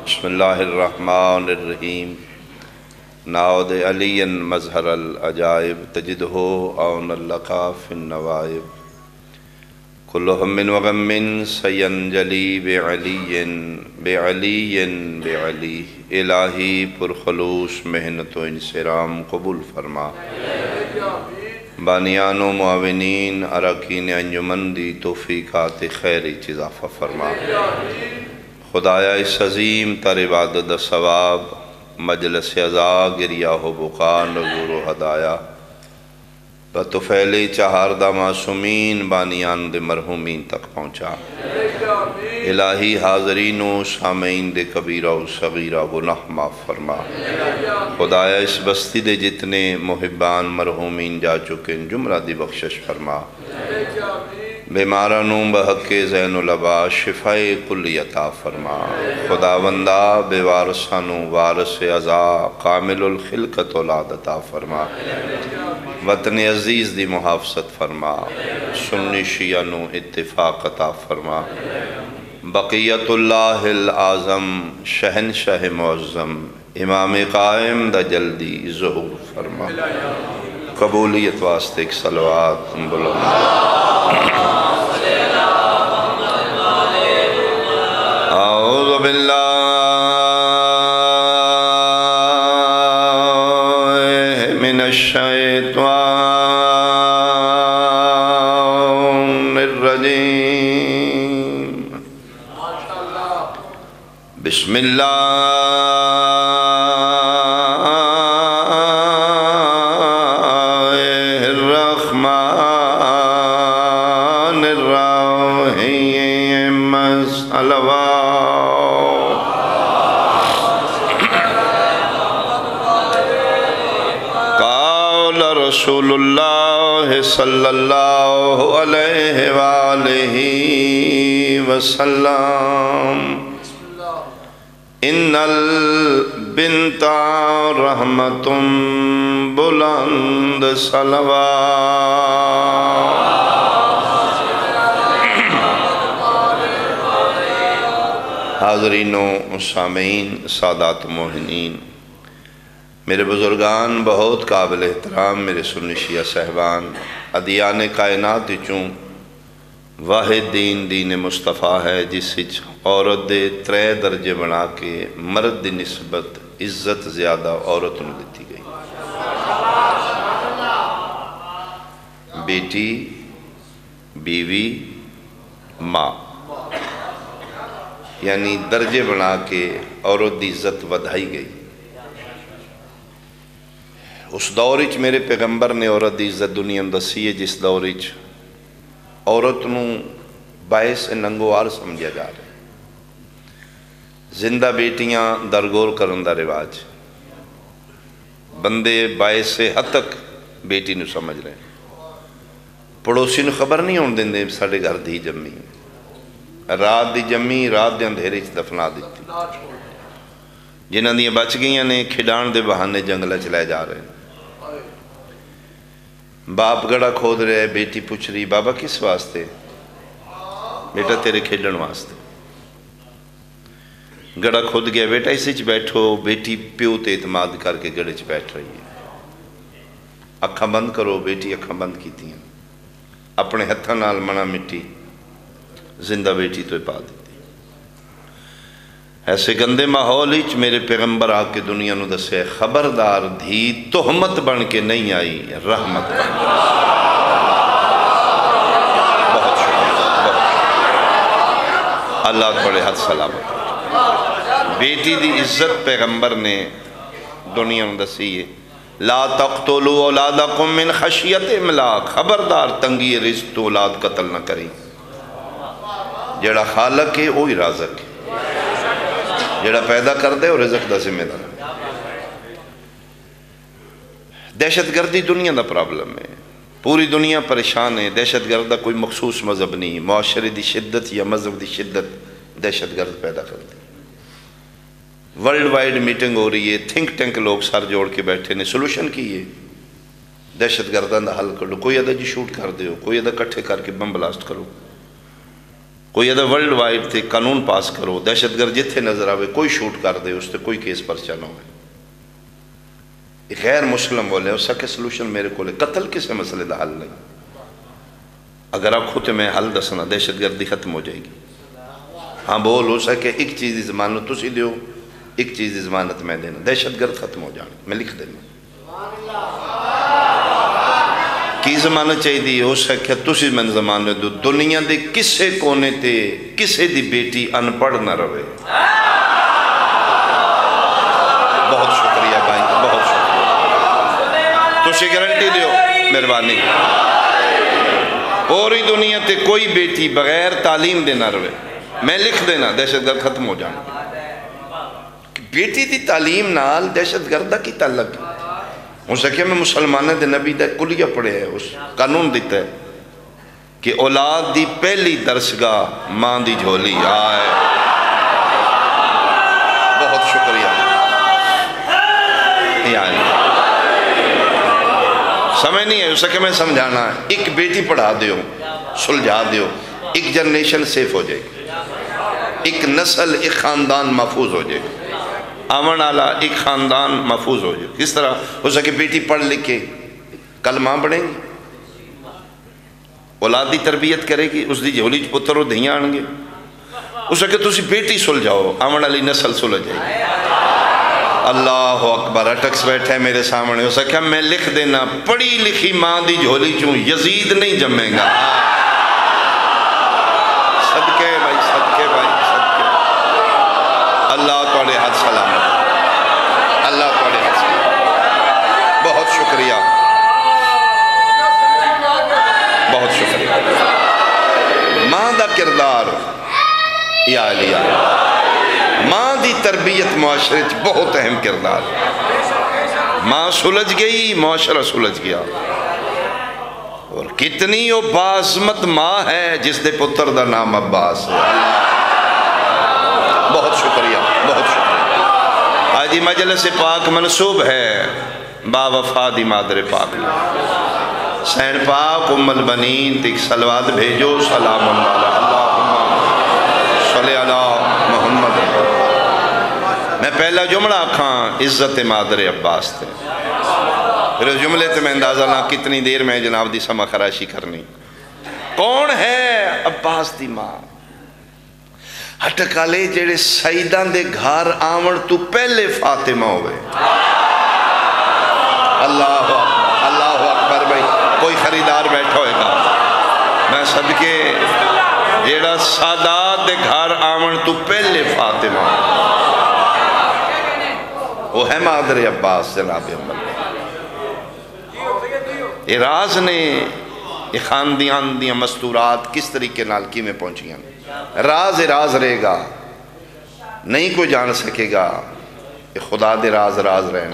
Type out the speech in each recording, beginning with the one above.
بسم اللہ الرحمن الرحیم ناود علی مظہر العجائب تجدہ عون لقا فی النوائب کل ہم وغم سینجلی بعلی بعلی بعلی الہی پرخلوص محنت و انصرام قبول فرما بانیان و معاونین اراکین انجمن دی توفیقات خیری اضافہ فرما خدایا اس عظیم تر عبادت ثواب مجلس عزا گریہ و بقا نظور و ہدایہ بطفیل چہاردہ معصومین بانیان دے مرحومین تک پہنچا الہی حاضرین و سامعین دے کبیرہ و صغیرہ گناہ معاف فرما خدایا اس بستی دے جتنے محبان مرحومین جا چکے جملہ دی بخشش فرما بیمارانوں بحق زین العبا شفاء کلی عطا فرما خداوندہ بے وارثانوں وارث عزا کامل الخلقت اولاد عطا فرما وطن عزیز دی محافظت فرما سنی شیعانوں اتفاق عطا فرما بقیت اللہ العظم شہنشاہ معظم امام قائم دا جلدی ظہور فرما قبولیت واسطے ایک صلوات بلند اعوذ باللہ من الشیطان الرجیم بسم اللہ رسول اللہ صلی اللہ علیہ وآلہ وسلم ان البنت رحمت بلند صلوات حاضرین و سامعین سادات موہنین میرے بزرگان بہت قابل احترام میرے سنی شیعہ صاحبان ادیان کائنات چوں واحد دین مصطفیٰ ہے جس وچ عورت دے 3 درجے بنا کے مرد دی نسبت عزت زیادہ عورت نوں دتی گئی بیٹی بیوی ماں یعنی درجے بنا کے عورت دی عزت ودھائی گئی اس دور وچ میرے پیغمبر نے عورت دی عزت دنیا میں دسی ہے جس دور وچ عورت نوں باعث ننگوار سمجھا جا رہا ہے زندہ بیٹیاں درگور کرن دا رواج بندے باعث حد تک بیٹی نوں سمجھ رہے ہیں پڑوسی نوں خبر نہیں ہون دیندے ساڈے گھر دی جمی رات دی جمی رات دے اندھیرے وچ دفنا دتی جنہاں دیاں بچ گئیاں نے کھڈان دے بہانے جنگلہ چلائے جا رہے ہیں باپ گڑا کھود رہے بیٹی پوچھ رہی بابا کس واسطے بیٹا تیرے کھیلن واسطے گڑا کھود گیا بیٹا اسی چ بیٹھو بیٹی پیو تے اعتماد کر کے گڑے چ بیٹھ رہی ہے اکھاں بند کرو بیٹی اکھاں بند کیتی ہیں اپنے ہتھاں نال منا مٹی زندہ بیٹی تو پا دیتی ایسے گندے ماحول ہی میرے پیغمبر آ کے دنیا نو دسے خبردار دھی تہمت بن کے نہیں آئی رحمت بن کے بہت شکریہ اللہ بڑے حد سلامت بیٹی دی عزت پیغمبر نے دنیا نو دسی ہے لا تقتلوا اولادکم من خشیت املاق خبردار تنگی رزق تو اولاد قتل نہ کریں جڑا خالق ہے وہی رازق ہے جڑا پیدا کر دے اور رزق دا ذمہ دار دہشت گردی دنیا دا پرابلم ہے پوری دنیا پریشان ہے دہشت گرد دا کوئی مخصوص مذہب نہیں معاشرے دی شدت یا مذہب دی شدت دہشت گرد پیدا کر دی ورلڈ وائڈ میٹنگ ہو رہی ہے تھنک ٹینک لوگ سر جوڑ کے بیٹھے نے سلوشن کی ہے دہشت گردان دا حل کر لو کوئی ادا جی شوٹ کر دیو کوئی ادا کٹھے کر کے بم بلاسٹ کرو کوئی ادھر ورلڈ وائڈ تے قانون پاس کرو، دہشت گرد جتھے نظر آوے کوئی شوٹ کر دے، اس تے کوئی کیس پرچہ نہ ہوئے. غیر مسلم بولے اس کا سلوشن میرے کو لے، قتل کسے مسئلے دا حل نہیں. اگر آنکھوں تے میں حل دسنا، دہشت گردی ختم ہو جائے گی. ہاں بول ہو سکے ایک چیز دی ضمانت تسی دیو، ایک چیز دی ضمانت میں دینا، دہشت گرد ختم ہو جانا. میں لکھ دینا کی ضمانت چاہیے دی. ہو سکے تسی میں ضمانت دو، دنیا دے کسے کونے تے کسے دی بیٹی ان پڑھ نہ رہے. بہت شکریہ بھائی، بہت شکریہ. تسی گارنٹی دیو مہربانی. پوری دنیا تے کوئی بیٹی بغیر تعلیم دے نہ رہے. میں لکھ دینا دہشت گرد ختم ہو جانا. بیٹی دی تعلیم نال دہشت گردہ کی تعلق ہے. ہو سکے میں مسلمانہ دے نبی دا کلیہ پڑھے ہے، اس قانون دیتا ہے کہ اولاد دی پہلی درسگاہ ماں دی جھولی. آئے بہت شکریہ. یعنی سمجھ نہیں ہے، ہو سکے میں سمجھانا ہے. ایک بیٹی پڑھا دیو، سلجھا دیو، ایک جنریشن سیف ہو جائے گی، ایک نسل ایک خاندان محفوظ ہو جائے گی. آمن آلہ ایک خاندان محفوظ ہو جائے. کس طرح ہو سکے بیٹی پڑھ لکھ کے کل ماں بڑھیں گی، اولاد دی تربیت کرے گی، اس دی جھولی پتر و دھیاں آن گے. ہو سکے تو اسی بیٹی سلجھاؤ، آمن علی نسل سلجھ جائے گی. اللہ اکبر. اٹکس بیٹھے میرے سامنے. ہو سکے میں لکھ دینا پڑھی لکھی ماں دی جھولی چوں یزید نہیں جمیں گا. صدقے بھائی، صدقے بھائی، صدقے. اللہ توڑے ہاتھ سلامت. اللہ توڑے ہاتھ سلامت. بہت شکریہ، بہت شکریہ. ماں دا کردار یا علیہ، ماں دی تربیت معاشرے بہت اہم کردار. ماں سلجھ گئی، معاشرہ سلجھ گیا. اور کتنی وہ باعظمت ماں ہے جس دے پتر دا نام عباس ہے. بہت شکریہ، بہت شکریہ. آج مجلس پاک منصوب ہے با وفا دی مادر پاک نے. حسین پاک ام البنین تک صلوات بھیجو. سلام اللہ اللہم صلی علی محمد. میں پہلا جملہ آکھاں عزت مادر عباس تھے. پھر اس جملے تے میں اندازہ نہ کتنی دیر میں جناب دی سما خراشی کرنی. کون ہے عباس دی ماں؟ ہٹکالے جڑے سیدان دے گھار آمڑ تو پہلے فاطمہ ہوئے. اللہ اکبر، اللہ اکبر. بھائی کوئی خریدار بیٹھا ہوئے گا، میں صدقے جڑا سادات دے گھار آمڑ تو پہلے فاطمہ وہ ہے مادر عباس جناب عمر. یہ راز نے یہ خاندیان دیاں مستورات کس طریقے نال کی میں پہنچی ہیں. راز راز رہے گا، نہیں کوئی جان سکے گا. یہ خدا دے راز راز رہنے.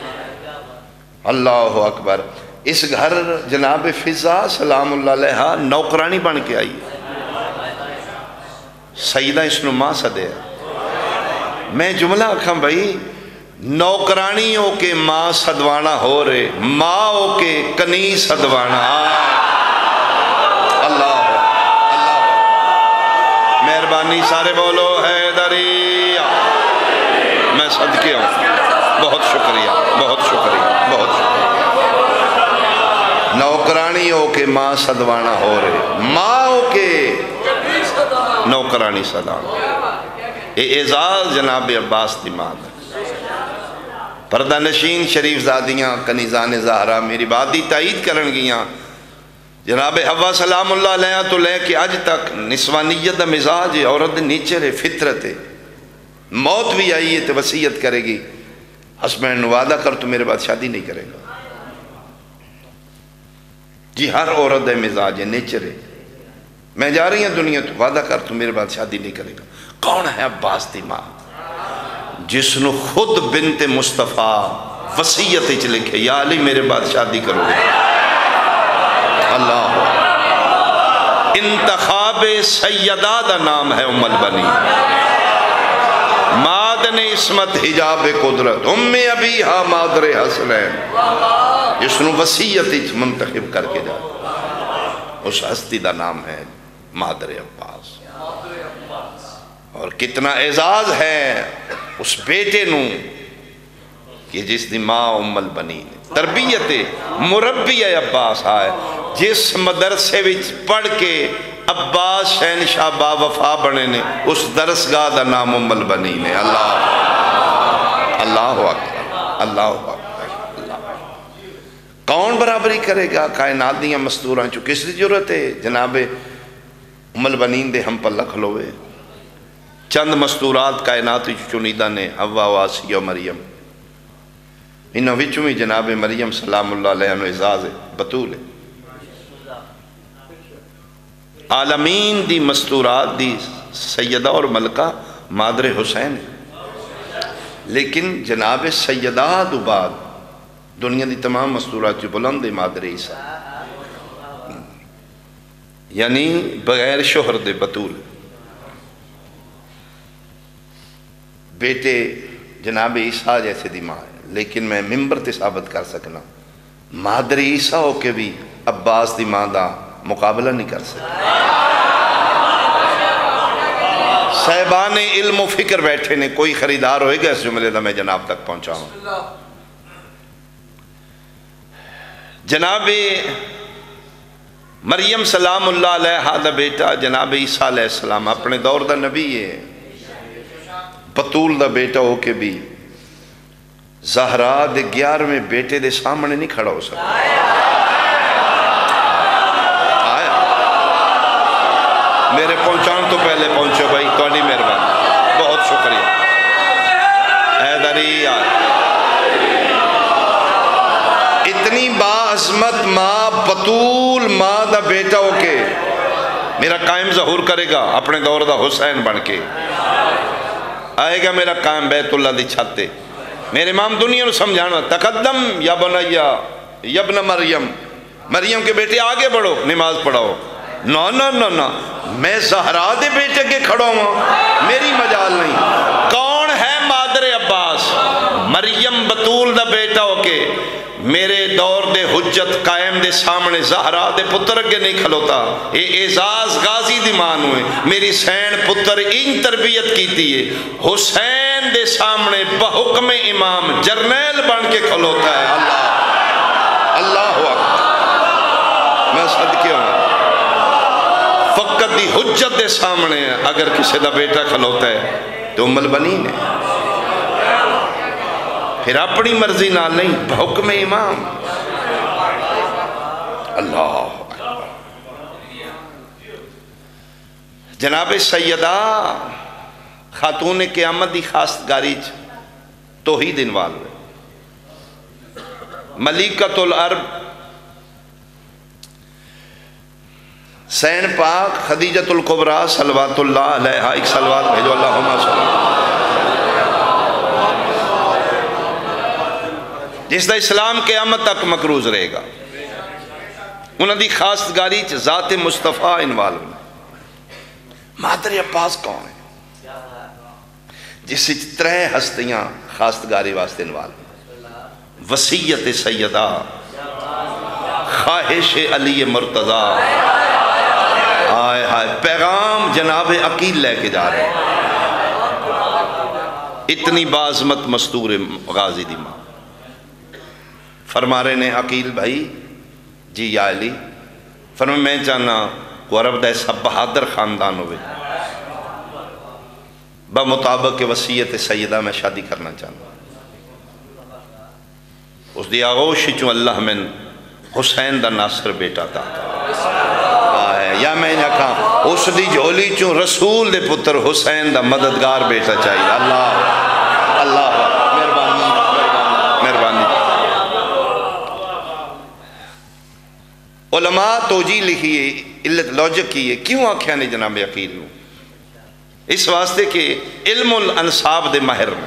اللہ اکبر. اس گھر جناب فضا سلام اللہ علیہ نوکرانی بن کے آئی. سیدہ اس نو ماں صدے. میں جملہ آکھاں بھائی، نوکرانی ہو کے ماں صدوانا ہو رہے، ماں ہو کے کنی صدوانا. اللہ اللہ. مہربانی سارے بولو حیدری. میں صدقے ہوں. بہت شکریہ، بہت شکریہ، بہت شکریہ. نوکرانی ہو کے ماں صدوانا ہو رہے، ماں ہو کے نوکرانی صدوانا. یہ اعزاز جناب عباس دی ماں ہے. پردہ نشین شریف زادیاں کنیزان زہرہ میری بات دی تائید کرن گیاں. جناب حوا سلام اللہ علیہ تو لے کے آج تک نسوانیت دا مزاج ہے، عورت نیچے رہے، فطرت ہے. موت بھی آئی ہے تو وصیت کرے گی ہسبینڈ وعدہ کر تو میرے بعد شادی نہیں کرے گا. جی ہر عورت دا مزاج ہے، نیچر ہے. میں جا رہی ہیں دنیا تو وعدہ کر تو میرے بعد شادی نہیں کرے گا. کون ہے عباس دی ماں جس نے خود بنت مصطفیٰ وصیت اچ لکھے یا علی میرے بعد شادی کرو گے. اللہ انتخاب سیدہ دا نام ہے ام البنین. مادن عصمت حجاب قدرت ام ابیہا مادر حسنین جس نے وصیت اچ منتخب کر کے جا. اس ہستی دا نام ہے مادر عباس. اور کتنا اعزاز ہے اس بیٹے نو کہ جس دی ماں ام البنین تربیت مربی عباس آئے، جس مدرسے وچ پڑھ کے عباس شہنشاہ با وفا بنے نے، اس درسگاہ دا نام ام البنین ہے۔ اللہ اکبر، اللہ اکبر۔ کون برابری کرے گا کائنات دیاں مستوراں چو؟ کس دی ضرورت ہے جناب ام البنین دے ہم پلہ کھلوے؟ چند مستورات کائنات چنیدہ نے، حوا و آسیہ و مریم، انہوں وچوں ہی جناب مریم سلام اللہ علیہ عنہ اعزاز بطول ہے۔ عالمین دی مستورات دی سیدہ اور ملکہ مادر حسین ہے، لیکن جناب سیدہ دو بعد دنیا دی تمام مستورات جو بلند مادر عیسیٰ، یعنی بغیر شوہر دے بطول بیٹے جناب عیسیٰ جیسے دی ماں ہے۔ لیکن میں ممبر تے ثابت کر سکنا مادر عیسیٰ ہو کے بھی عباس دی ماں دا مقابلہ نہیں کر سکتا۔ صاحبان علم و فکر بیٹھے نے، کوئی خریدار ہوئے گا اس جملے دا میں جناب تک پہنچا ہوں۔ جناب مریم سلام اللہ علیہ دا بیٹا جناب عیسیٰ علیہ السلام اپنے دور دا نبی ہے، بطول دا بیٹا ہو کے بھی زہرا دے 11ویں بیٹے دے سامنے نہیں کھڑا ہو سکتا۔ آیا میرے پہنچان تو پہلے پہنچو بھائی، توڑی مہربانی، بہت شکریہ۔ حیدری آئے، اتنی باعظمت ماں، بطول ماں دا بیٹا ہو کے میرا قائم ظہور کرے گا اپنے دور دا حسین بن کے، آئے گا میرا قائم بیت اللہ دی چھتے۔ میرے امام دنیا نو سمجھانا، تقدم یا بنیا یا ابن مریم، مریم کے بیٹے آگے بڑھو، نماز پڑھاؤ۔ نا نا نا نا، میں زہرا دے بیٹے کے کھڑا ہوں، میری مجال نہیں۔ کون ہے مادر عباس؟ مریم بطول دا بیٹا ہو کے میرے دور دے حجت قائم دے سامنے زہرا دے پتر کے نہیں کھلوتا۔ اے اعزاز غازی دی مان ہوئے، میری سین پتر ان تربیت کیتی ہے، حسین دے سامنے بحکم امام جرنیل بن کے کھلوتا ہے۔ اللہ اکبر، میں صدقے ہوں فقط دی حجت دے سامنے اگر کسی دا بیٹا کھلوتا ہے تو ام البنین ہے، پھر اپنی مرضی نہ نہیں، بحکم امام۔ اللہ اکبر۔ جناب سیدہ خاتون قیامت دی خاص گاری توحید انوال ہوئے، ملیکۃ العرب سین پاک خدیجۃ الکبریٰ صلوات اللہ علیہا، ایک صلوات بھیجو اللہم صلی اللہ، جس دا اسلام قیامت تک مقروض رہے گا۔ انہوں دی خاصگاری ذات مصطفیٰ انوال ہونا۔ مادر عباس کون ہے؟ جس سے 3 ہستیاں خاصگاری واسطے انوال ہونا۔ وصیت سیدہ، خواہش علی مرتضیٰ، آئے آئے پیغام جناب عقیل لے کے جا رہے ہیں۔ اتنی بعظمت مستور غازی دی ماں فرما رہے نے، عقیل بھائی جی یا علی، فرما میں چاہنا کو عرب دا ایسا بہادر خاندان ہوئے، بمطابق وصیت سیدہ میں شادی کرنا چاہنا۔ اس دی آغوش چون اللہ من حسین دا ناصر بیٹا تھا، یا میں نے کہا اس دی جھولی چون رسول دے پتر حسین دا مددگار بیٹا چاہیے۔ اللہ مہربانی۔ علماء توجیہ لکھیے، علت لوجک کیے، کیوں آکھیا نہیں جناب عقیل نو؟ اس واسطے کہ علم الانصاب دے ماہر میں،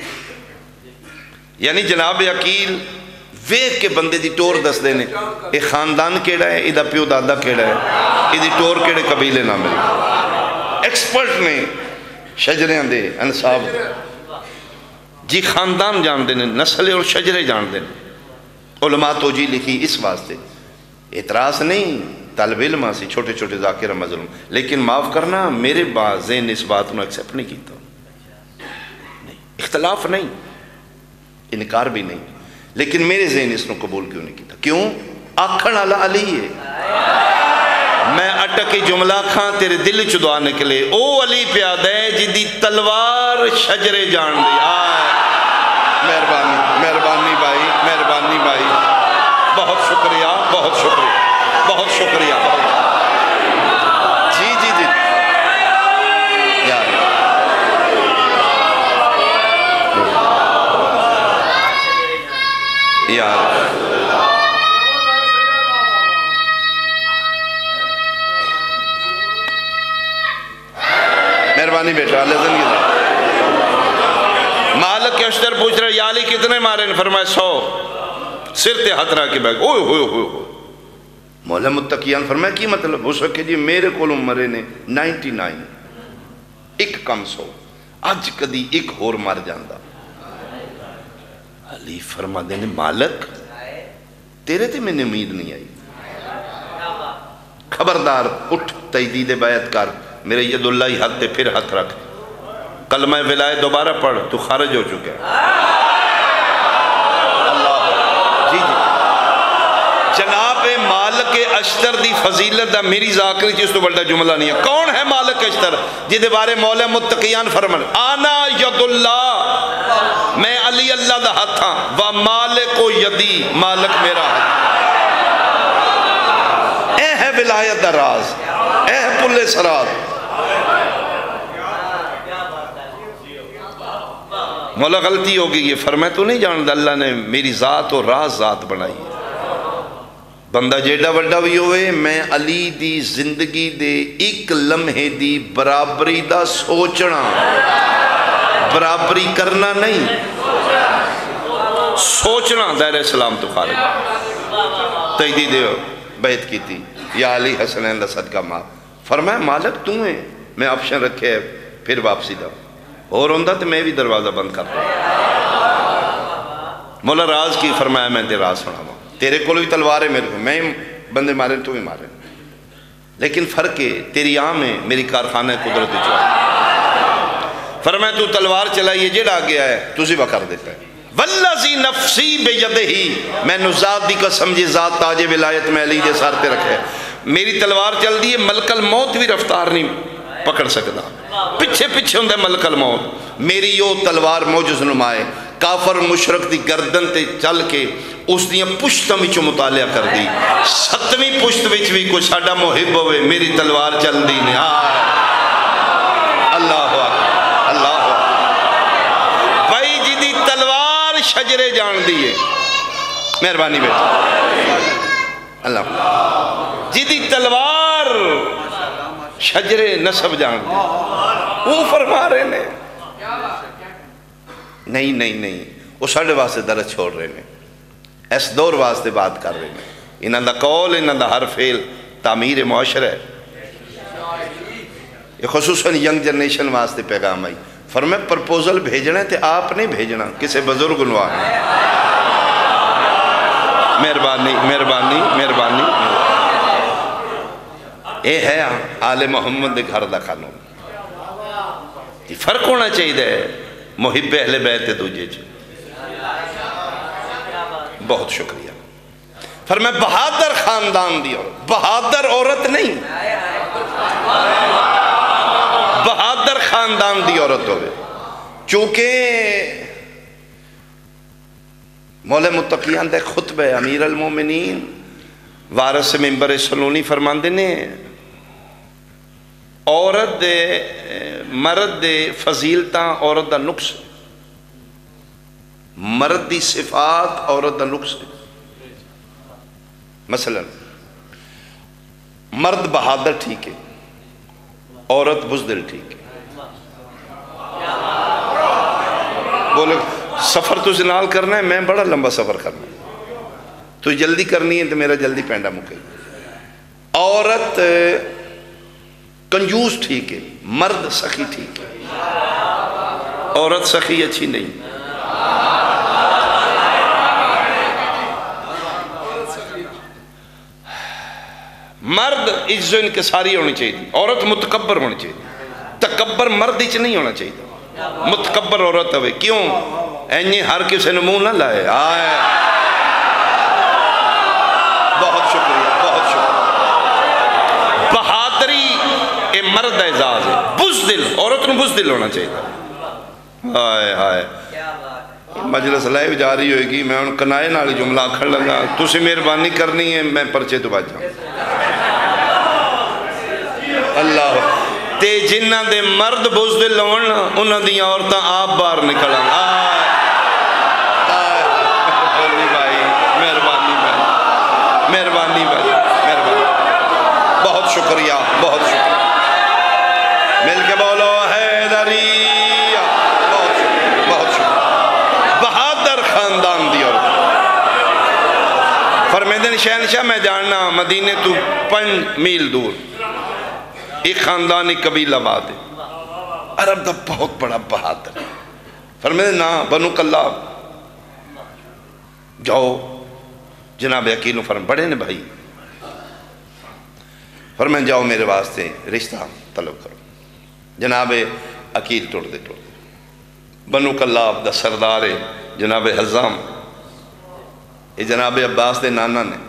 یعنی جناب عقیل ویک کے بندے دی ٹور دس دینے، اے خاندان کیڑا ہے، ایدہ پیو دادا کیڑا ہے، ایدی ٹور کیڑے قبیلے نہ ملے۔ ایکسپرٹ نے شجریاں دے انصاب دے جی خاندان جان دینے، نسلیں اور شجرے جان دینے۔ علماء توجیہ لکھی اس واسطے، اعتراض نہیں طالب علم سی چھوٹے چھوٹے ذاکر مظلوم، لیکن معاف کرنا میرے ذہن اس بات کو ایکسیپٹ نہیں کیتا، اختلاف نہیں، انکار بھی نہیں، لیکن میرے ذہن اس کو قبول کیوں نہیں کیتا؟ کیوں؟ آکھن والا علی ہے، میں اٹک جملہ کھاں تیرے دل چ دعا نکلے، او علی پیادہ ہے جدی تلوار شجرے جان دی۔ مہربانی مہربانی بھائی، مہربانی بھائی، بہت شکریہ، بہت شکریہ، بہت شکریہ، جی جی جی یار یار مہربانی بیٹا، اللہ زندگی دے۔ مالک کے اشتر پوچھ رہے یا علی کتنے مارے نے؟ فرمائے 100، سر تے ہتھ رکھ کے بیٹھ، اوہ ہوئے ہوئے ہوئے۔ مولا متقیان فرمائے کی مطلب؟ ہو سکے جی میرے کولوں مرے نے 99، ایک کم 100، آج کدی ایک اور مر جاندہ۔ علی فرما دینے مالک تیرے تے میں نے امید نہیں آئی، خبردار اٹھ تجدید بیعت کر، میرے ید اللہ حد تے پھر ہاتھ رکھ، کلمہ ولایت دوبارہ پڑھ، تو خارج ہو چکے اللہ جی جی۔ جناب مالک اشتر دی فضیلت دا میری ذاکری چیز تو بڑھتا جملہ نہیں ہے۔ کون ہے مالک اشتر جدے بارے مولا متقیان فرمان آنا ید اللہ، میں علی اللہ دا ہاتھ ہاں، و مالک و یدی، مالک میرا ہاتھ۔ اے ہے ولایت دا راز، اے ہے پلے سرات۔ مولا غلطی ہوگی یہ فرمائے تو نہیں جاندہ، اللہ نے میری ذات اور راز ذات بنائی ہے۔ بندہ جیڑا وڈا بھی ہوئے، میں علی دی زندگی دے ایک لمحے دی برابری دا سوچنا، برابری کرنا نہیں، سوچنا دائرہ اسلام تو خارج۔ تجدید بیعت کی تھی، یا علی حسنین دا صدقہ ماں، فرمایا مالک تو ہیں، میں آپشن رکھے پھر واپسی دا، اور ہوندہ تو میں بھی دروازہ بند کر رہا ہوں۔ مولا راز کی فرمایا میں دے راز سنا ہوں، تیرے کو بھی تلوار ہے میرے کو، میں بندے مارے تو بھی مارے، لیکن فرق ہے تیری عام ہے، میری کارخانہ قدرت جو ہے۔ فرمایا تو تلوار چلائیے جڑا گیا ہے تو ذبح کر دیتا ہے۔ والذی نفسی بیدہی، میں نے ذات دی قسم جی ذات تاج ولایت میں علی دے سارتے رکھے، میری تلوار چل دی ہے، ملک الموت بھی رفتار نہیں پکڑ سکتا، پچھے پچھے ہوندے ملک الموت، میری یو تلوار موجز نمائے، کافر مشرک دی گردن تے چل کے اس دیا پشتہ میں چو مطالعہ کر دی، 7ویں پشت وچ بھی کوئی ساڑا محب ہوئے، میری تلوار چل دی نے۔ اللہ اکبر، اللہ اکبر۔ بھائی جی دی تلوار شجرے جان دیئے، مہربانی بیٹا اللہ جی دی تلوار شجرے نصب جان دیئے، وہ فرما رہے نے نہیں نہیں نہیں، وہ ساڑھے واسطے درد چھوڑ رہے ہیں، اس دور واسطے بات کر رہے ہیں، انہاں دا قول انہاں دا ہر فعل تعمیر معاشرہ ہے۔ یہ خصوصاً ینگ جنریشن واسطے پیغام آئی، فرمائے پرپوزل بھیجنا ہے تے آپ نہیں بھیجنا، کسے بزرگ نو آنا۔ مہربانی مہربانی مہربانی، اے ہے آل محمد دے گھر دا قانون، یہ فرق ہونا چاہیے محب اہل بیت دوجے چھے۔ بہت شکریہ۔ فرمائے بہادر خاندان دی عورت، بہادر عورت نہیں، بہادر خاندان دی عورت ہوئے، چونکہ مولا متقیان دے خطبہ امیر المومنین وارث ممبر سلونی فرماندے نے عورت دے مرد دے فضیلتاں عورت دا نقص، مرد دی صفات عورت دا نقص ہے۔ مثلا مرد بہادر ٹھیک ہے، عورت بزدل ٹھیک ہے۔ بولے سفر تو زنال کرنا ہے، میں بڑا لمبا سفر کرنا ہے، تو جلدی کرنی ہے تو میرا جلدی پینڈا مکے۔ عورت کنجوس ٹھیک ہے، مرد سخی ٹھیک ہے، عورت سخی اچھی نہیں۔ مرد عزت و انکساری ہونی چاہیے، عورت متکبر ہونی چاہیے. تکبر مرد ہی نہیں ہونا چاہیے، متکبر عورت ہوئے. کیوں؟ اینی ہر کسی نے منہ نہ لائے. آئے بہت شکریہ، بہت شکریہ. بہادری اے مرد اعزاز ہے. بزدل عورت نے بزدل ہونا چاہیے. آئے آئے مجلس لائیو جا رہی ہوئے گی، میں ان کنائے نالی جملہ کھڑ لگا. تُسی مہربانی کرنی ہے، میں پرچے تو بچ جاؤں. اللہ تے جنہ دے مرد بزدل ہون انہاں دی عورتاں آپ باہر نکلن. مہربانی بھائی، مہربانی بھائی، مہربانی بھائی، مہربانی. بہت شکریہ، بہت شکریہ. مل کے بولو حیدریہ. بہت شکریہ، بہت شکریہ. بہادر خاندان دی عورت. فرمیدن شہنشاہ میں جاننا مدینے تو 5 میل دور ایک خاندانی قبیلہ بات ہے، عرب دا بہت بڑا بہادر. فرمیدن نا بنو کلاب. جاؤ جناب عقیل فرم بڑے نے بھائی. فرمیدن جاؤ میرے واسطے رشتہ طلب کرو. جناب عقیل ٹوڑ دے. بنو کلاب دا سردار جناب حزام، یہ جناب عباس دے نانا نے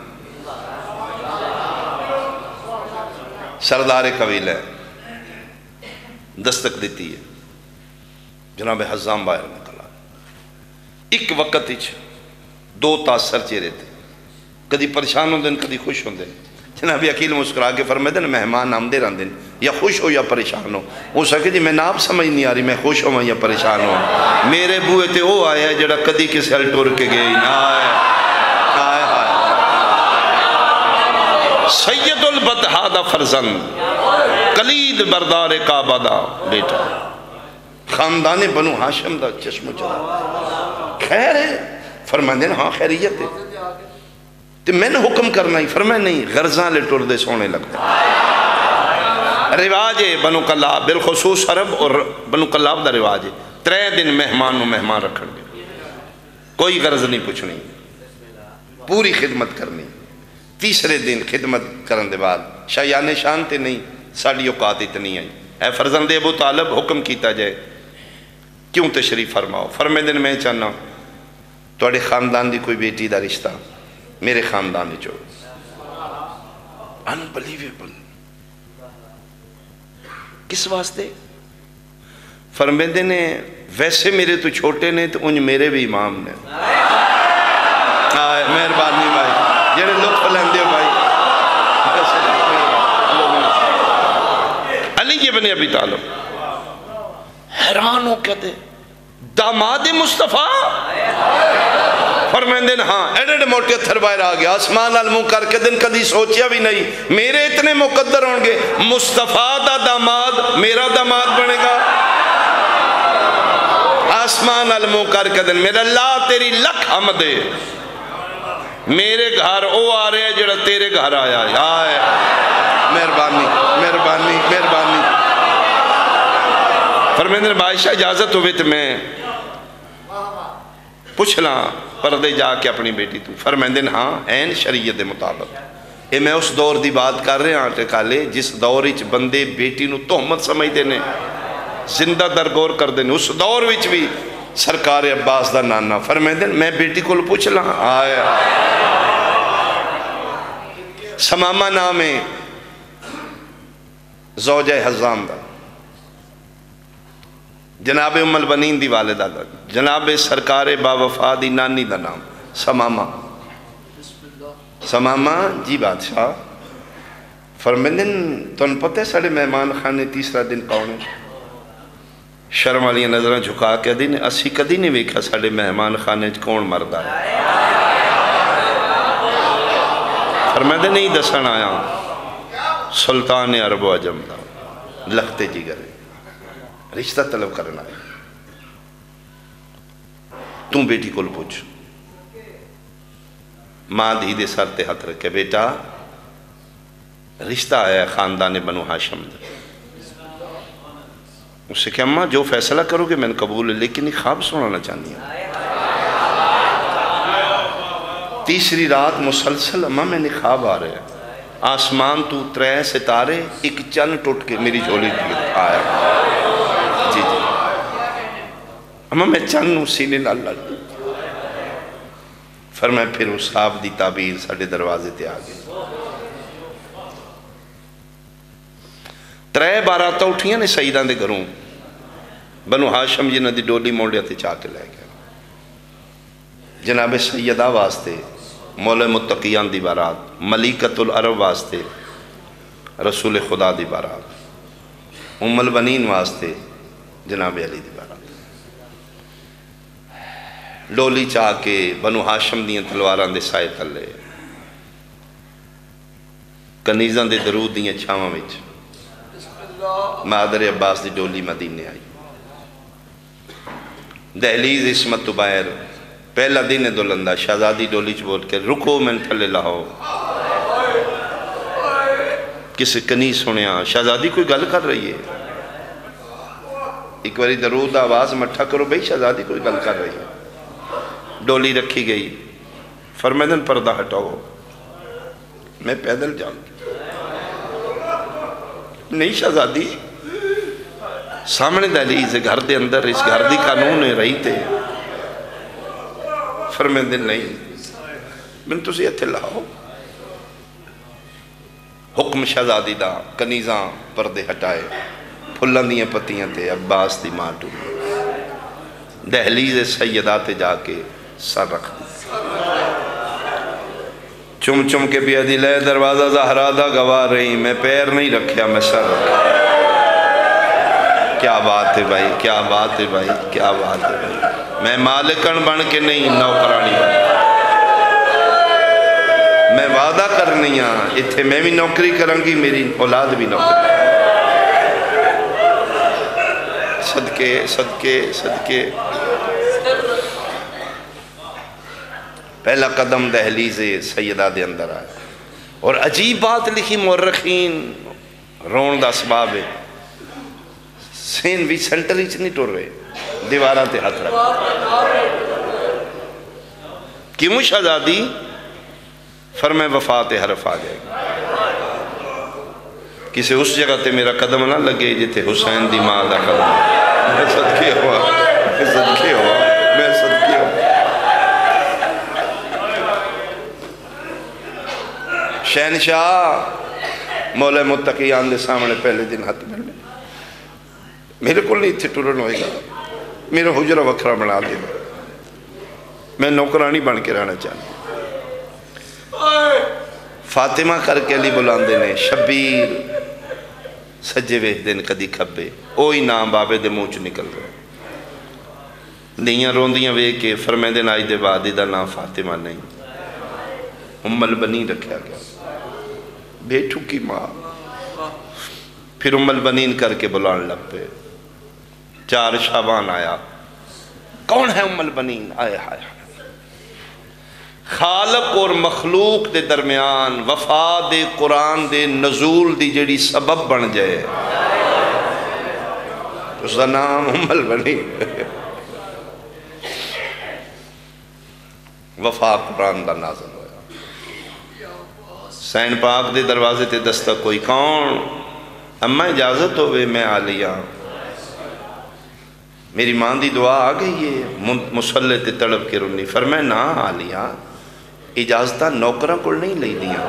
سردار قبیلہ دستک دیتی ہے. جناب حزام باہر نکلا. ایک وقت ہی 2 تاثر چہرے تھے، کدی پریشان ہوندے کدی خوش ہوندے. جناب عقیل مسکرا کے فرمائے دن مہمان آمدے رہندے یا خوش ہو یا پریشان ہو. وہ سکے جی میں نام سمجھ نہیں آ رہی، میں خوش ہوں یا پریشان ہوں. میرے بوئے تے وہ آیا ہے جڑا کدی کسی حل ٹور کے گئے نہ آئے. سید البطحہ دا فرزند، کلید بردار کعبہ دا بیٹا، خاندان بنو ہاشم دا چشم چلا. خیر ہے؟ فرمائے ہاں خیریت ہے. تو میں نے حکم کرنا ہی. فرمائے نہیں، غرزاں لے ٹور دے سونے لگتے. رواج ہے بنو کلاب، بالخصوص عرب اور بنو کلاب دا رواج ہے 3 دن مہمان نو مہمان رکھن گے. کوئی غرض نہیں پوچھنی، پوری خدمت کرنی. تیسرے دن خدمت کرن دے بعد شایان شان تے نہیں، ساڑی اوقات اتنی آئی. اے فرزند ابو طالب حکم کیتا جائے، کیوں تشریف فرماؤ. فرمائے دن میں چاہنا توڑے خاندان دی کوئی بیٹی دا رشتہ میرے خاندان دی جو. انبلیویبل. کس واسطے؟ فرمائے دن ویسے میرے تو چھوٹے نے تو انج میرے بھی امام نے. مہربانی بھائی، جنہیں لطف لیندے ہو بھائی. علی ابن ابی طالب حیران ہو کہتے داماد مصطفیٰ. فرمائندے ہاں ایڈے موٹے اتھر باہر آ گیا. آسمان علموں کر کے دن کدی سوچیا بھی نہیں میرے اتنے مقدر ہوں گے. مصطفیٰ دا داماد میرا داماد بنے گا. آسمان علموں کر کے دن میرا اللہ تیری لکھ حمد ہے. میرے گھر او آ رہے ہیں جڑا تیرے گھر آیا ہے. آئے مہربانی مہربانی مہربانی. فرمیندر بادشاہ اجازت ہوئے تو میں پوچھ لاں پردے جا کے اپنی بیٹی تو. فرمیندر ہاں این شریعت دے مطابق. اے میں اس دور دی بات کر رہے ہیں کالے جس دور وچ بندے بیٹی نو تہمت سمجھ دینے، زندہ درگور کر دینے. اس دور وچ بھی سرکار عباس دا نانا. فرمیندر میں بیٹی کو پوچھ لاں. آیا سمامہ نام ہے زوجہ حزام دا، جناب ام البنین دی والدہ دا، جناب سرکار با وفا دی نانی دا نام سمامہ. سمامہ جی بادشاہ. فرمیندن تن پتے ساڑے مہمان خانے تیسرا دن پاؤنے. شرم والی نظریں جھکا کے دن اسی کدی نہیں ویکھا ساڑے مہمان خانے کون مرد آیا. فرمیندن نہیں دسن آیا سلطان عرب و عجم دا لختے جگرے رشتہ طلب کرنا ہے. تم بیٹی کو پوچھ. ماں دھی دے سر تے ہاتھ رکھے بیٹا رشتہ آیا ہے خاندان بنو ہاشم دا. اس سے کہ اماں جو فیصلہ کرو گے میں نے قبول ہے لیکن ایک خواب سنانا چاہنی ہوں. تیسری رات مسلسل اماں میں نے خواب آ رہے ہیں. آسمان تو 3 ستارے ایک چن ٹوٹ کے میری جھولی آیا. جی جی اما میں چن سینے نال لڑ فرمایا پھر اس صاحب دی تعبیر ساڑھے دروازے تے آ گئی. 3 باراتا اٹھیاں نے سیدان دے گھروں بنو ہاشم جنہ دی ڈولی موڑیا تے چاہ کے لے گیا. جناب سیدہ واسطے مولا متقیان دی بارات, ملیکت العرب واسطے رسول خدا دی بارات, ام البنین واسطے جناب علی دی بارات. ڈولی چاہ کے بنو ہاشم دیاں تلواران دے سائے تلے, کنیزاں دے درود دیاں چھاواں وچ مادر عباس دی ڈولی مدینے آئی. دہلیز عصمت تو باہر پہلا دن دولندہ شہزادی ڈولی چ بول کے رکو میں تھلے لاؤ. کسی کنیز سنیا شہزادی کوئی گل کر رہی ہے, ایک باری درود آواز مٹھا کرو بھئی شہزادی کوئی گل کر رہی ہے. ڈولی رکھی گئی, فرمیدن پردہ ہٹاؤ میں پیدل جاؤں گی. نہیں شہزادی سامنے دہلیز گھر دے اندر اس گھر دی قانون رہی تھے. فرمیدن نہیں میں تسی اتھے لاؤ. حکم شہزادی دا, کنیزاں پردے ہٹائے, پھلان دیاں پتیاں تے عباس دی ماں ٹولی, دہلیز سیدہ تے جا کے سر رکھ دی. چم چم کے بھی ادھی لے دروازہ زہرا دا گواہ رہی, میں پیر نہیں رکھیا میں سر رکھا. کیا بات ہے بھائی, کیا بات ہے بھائی, کیا بات ہے بھائی. میں مالکن بن کے نہیں نوکرانی بن, میں وعدہ کرنی ہاں اتھے میں بھی نوکری کرنگی, میری اولاد بھی نوکری. صدقے صدقے صدقے. پہلا قدم دہلیز سیدہ دے اندر آیا, اور عجیب بات لکھی مورخین, رون دا اسباب ہے, سین بھی سنٹر ہی نہیں ٹور رہے, دیوارہ تے ہاتھ رکھ. کیوں شہزادی؟ فرمائے وفات حرف آ جائے گا. کسی اس جگہ تے میرا قدم نہ لگے جتے حسین دی ماں دا قدم. میں صدقے ہوا, میں صدقے ہوا, میں صدقے ہوا. شہنشاہ مولا متقیان دے سامنے پہلے دن ہاتھ ملنے, میرے کو نہیں تھے ٹورن ہوئے گا, میرا حجرہ وکھرا بنا دے, میں نوکرانی بن کے رہنا چاہتا. فاطمہ کر کے علی بلاندے نے, شبیر سجے وے دن کدی کھبے, اوہی نام بابے دے منہ چ نکل رہے. دیاں روندیاں وے کے فرمیندے آئی دے بعد دا نام فاطمہ نہیں, ام البنین رکھا گیا, بیٹھو کی ماں. پھر ام البنین کر کے بلان لگ پہ. 4 شعبان آیا, کون ہے ام البنین؟ آئے ہائے. خالق اور مخلوق دے درمیان وفا دے قرآن دے نزول دی جڑی سبب بن جائے, اس کا نام ام البنین. وفا قرآن دا نازل ہویا. سین پاک دے دروازے تے دستک کوئی, کون؟ اماں اجازت ہوئے میں آلیاں, میری ماں دی دعا آ گئی ہے, مسلح تے تڑپ کے رونی. فرمائے نا آلیاں اجازتہ نوکرہ کو نہیں لئی دیاں,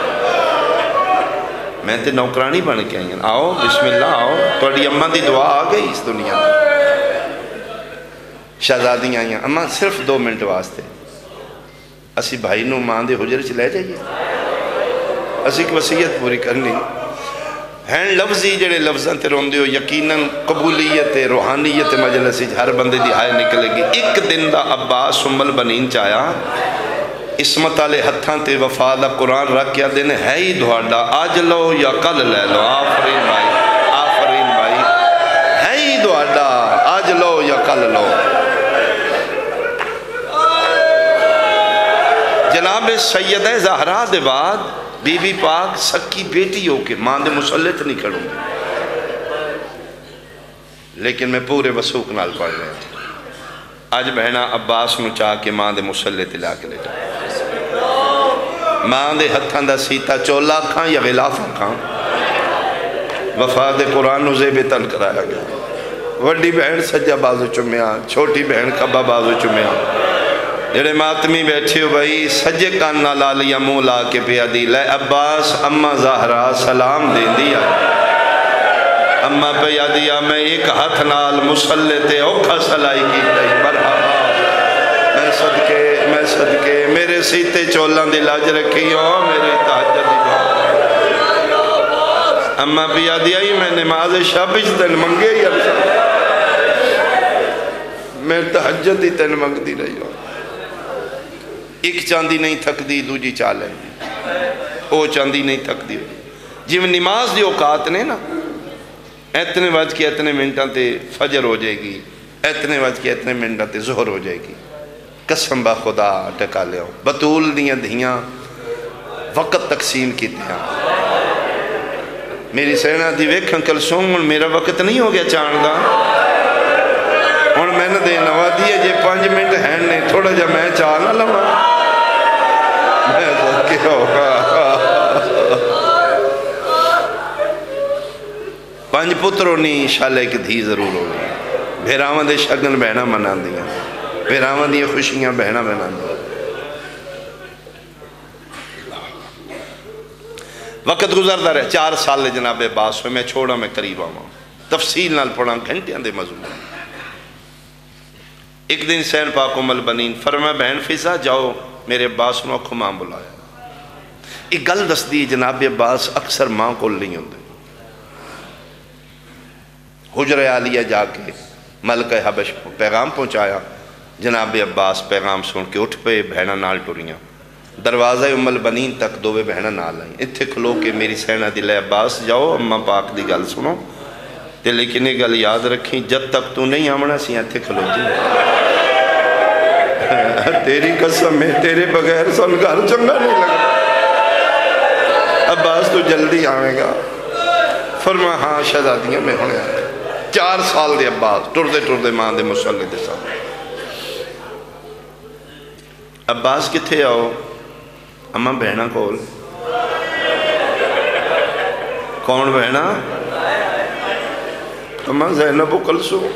میں تے نوکرانی بن کے آئیں. آؤ بسم اللہ آؤ, توڑی اماں دی دعا آ گئی اس دنیا میں. شہزادیاں آئیں, اماں صرف 2 منٹ واسطے اسی بھائی نو ماں دے حجر چ لے جائیے, اسی ایک وصیت پوری کرنی. ہیں لفظی جڑے لفظاں تے روندے ہو, یقیناً قبولیت روحانیت مجلسی ہر بندے دی ہائے نکلے گی. ایک دن دا عباس ام البنین چایا, عصمت والے ہتھاں تے وفا دا قرآن رکھ کے دن ہے ہی دھواڑا, آج لو یا کل لے لو. آفرین بھائی, آفرین بھائی, ہے ہی دھواڑا, آج لو یا کل لو. جناب سیدہ زہرا دے بعد بی بی پاک سکی بیٹی ہو کے ماں دے مسلط نہیں کھڑوں گی, لیکن میں پورے وسوق نال پڑھ رہے تھے. آج بہنا عباس نو چاہ کے ماں دے مسلط علا کے لے جائے. ماں دے ہتھاں دا سیتا چولا کھاں یا غلاف کھاں وفا دے قرآن نو زیب تن کرایا گیا وڈی بہن سجا بازو چمیا چھوٹی بہن کبا بازو چمیا جڑے ماتمی بیٹھے ہو بھائی سجے کان نہ لالیا منہ لا کے پیا دی لے عباس اماں زہرا سلام دے دیا اماں پیا دیا میں ایک ہاتھ نال مسلح تے اوکھا سلائی کی تئی مرحبا میں صدقے میرے سیتے چولان دی لاج رکھی ہو میرے تحجد دی بات اماں پیا دیا ہی میں نماز شابش تن منگے ہی میں تحجد ہی تن منگ دی رہی ہوں ایک چاندی نہیں تھک دی دوجی چالیں او چاندی نہیں تھک دی جی میں نماز دی اوقات نے نا اتنے وقت کی اتنے منٹاں تے فجر ہو جائے گی اتنے وقت کی اتنے منٹاں تے ظہر ہو جائے گی قسم با خدا ٹکا لے ہو بطول دیاں دھیاں وقت تقسیم کی دیاں میری سینہ دی ویکھن کل سوم میرا وقت نہیں ہو گیا چاند دا اور میں نے دے نوا دیئے جے 5 منٹ ہیں نے تھوڑا جا میں چاہ نہ لما میں سوچ کے ہوگا 5 پتروں نے شالے کی دھی ضرور ہوگی بھیراوان دے شگن بہنا منا دیا بھیراوان دے خوشیاں بہنا منا دیا وقت گزر دا رہے 4 سال لے جناب عباس ہوئے میں چھوڑا میں قریب آؤں تفصیل نال پڑھا گھنٹیاں دے مضمون ایک دن سین پاک ام البنین فرمایا بہن فضا جاؤ میرے عباس نو اکھو ماں بلایا ایک گل دس دی جناب عباس اکثر ماں کو نہیں ہوندے حجر عالیہ جا کے ملکہ حبش پیغام پہنچایا جناب عباس پیغام سن کے اٹھ پہ بہنہ نال ٹوریاں دروازہ ام البنین تک دووے بہنہ نال آئیں اتھے کھلو کے میری سینہ دل عباس جاؤ اماں پاک دی گل سنو تے لیکن یہ گل یاد رکھیں جب تک تو نہیں آمنا سی اتھے کھلو دی تیری قسم ہے تیرے بغیر سن گھر چنگا نہیں لگا عباس تو جلدی آئے گا فرما ہاں شہزادیاں میں ہونے آئے 4 سال دے عباس ٹردے ماں دے مسلح دے سامنے عباس کتھے آؤ اماں بہنہ کول کون بہنہ اماں زینب و کلثوم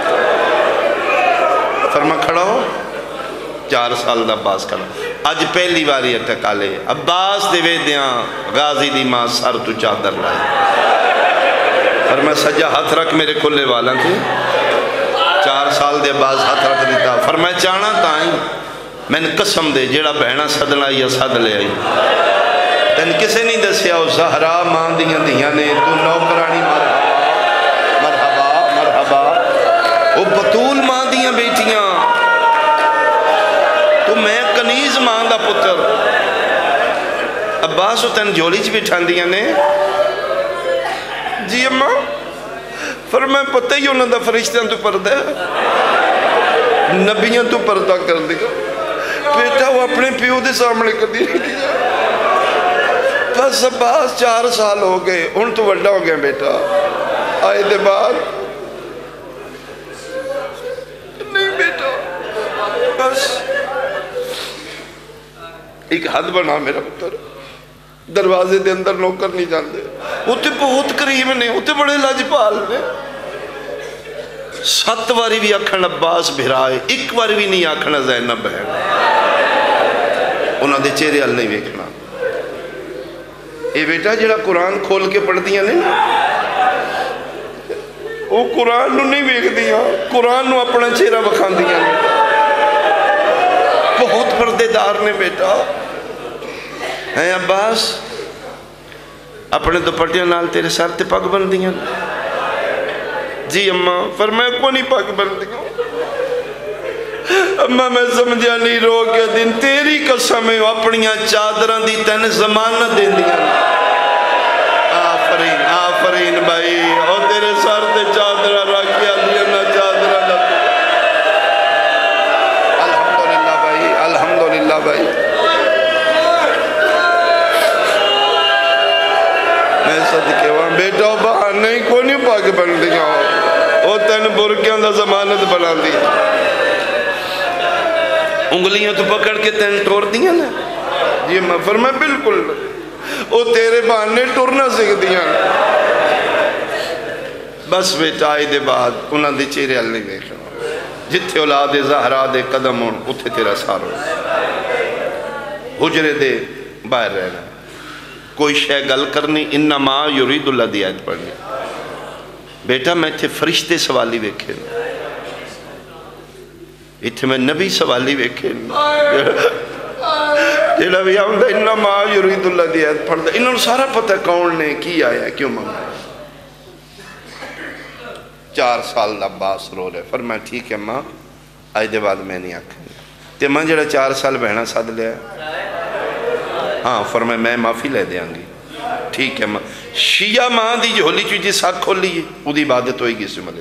فرما کھڑا ہو 4 سال دا عباس کھڑا اج پہلی باری ٹکالے عباس دے وے دیاں غازی دی ماں سر تو چادر لائے فرما سجا ہاتھ رکھ میرے کھلے والا تھی 4 سال دے عباس ہاتھ رکھ دیتا فرما چانا تائیں میں نے قسم دے جیڑا بہنہ صدنا یا صد لے آئی تین کسے نہیں دسیا او زہرا ماں دیاں دیاں نے تو نوکرانی مرحبا او بطول ماں دیاں بیٹیاں تو میں کنیز ماں دا پتر عباس و تین جولی چ بٹھان دیاں نے جی اماں فرمائے پتہ ہی انہوں دا فرشتیاں تو پردہ نبیاں تو پردہ کر دیا بیٹا وہ اپنے پیو دے سامنے کر دیا بس عباس 4 سال ہو گئے ان تو وڈا ہو گیا بیٹا آئے دے بعد نہیں بیٹا بس ایک حد بنا میرا پتر دروازے دے اندر نوکر نہیں جاندے وہ تے بہت قریب نے وہ تے بڑے لاجپال نے 7 واری بھی آکھنا عباس بھرائے 1 واری بھی نہیں آکھنا زینب ہے انہاں دے چہرے حل نہیں ویکھنا اے بیٹا جڑا قرآن کھول کے پڑھ دیا نہیں وہ قرآن نو نہیں ویکھ دیا قرآن نو اپنا چہرہ بکھان دیا بہت پردے دار نے بیٹا ہیں عباس اپنے دوپٹیاں نال تیرے سر تے پگ بن دیاں جی اماں فرمایا کو نہیں پگ بن دیاں اماں میں سمجھا نہیں رو کے دن تیری قسم ہے اپنیاں چادران دی تین ضمانت دین دیاں آفرین بھائی اور تیرے سر تے چادرہ رکھ کے دیاں نہ چادرہ لگو الحمدللہ بھائی میں صدقے وہاں بیٹا بہان نہیں کو نہیں پاک بن دیا وہ تین برکیاں دا ضمانت بنا دیا انگلیاں تو پکڑ کے تین ٹور دیا نا جی میں فرمایا بالکل وہ تیرے بہانے ٹرنا سکھ دیاں بس بیٹا آئی دے بعد انہاں دی چہرے ہل نہیں دیکھنا جتھے اولاد زہرا دے قدم ہون اتھے تیرا سارو حجرے دے باہر رہنا کوئی شے گل کرنی انما یرید اللہ دی آیت پڑھنی بیٹا میں تھے فرشتے سوالی ویکھے اتھے میں نبی سوالی ویکھے جیڑا بھی آمدہ انما یرید اللہ دی آیت پڑھ دا انہوں سارا پتہ کون نے کی آیا کیوں مانگا 4 سال دا عباس رو لے فرمایا ٹھیک ہے ماں آج دے بعد میں نہیں آکھیں تے ماں جڑا 4 سال بہنا ساتھ لیا ہاں فرمایا میں معافی لے دیاں گی ٹھیک ہے ماں شیعہ ماں دی جھولی چوئی جی ساتھ کھول لیے وہ دی عبادت ہوئی گی سمجھے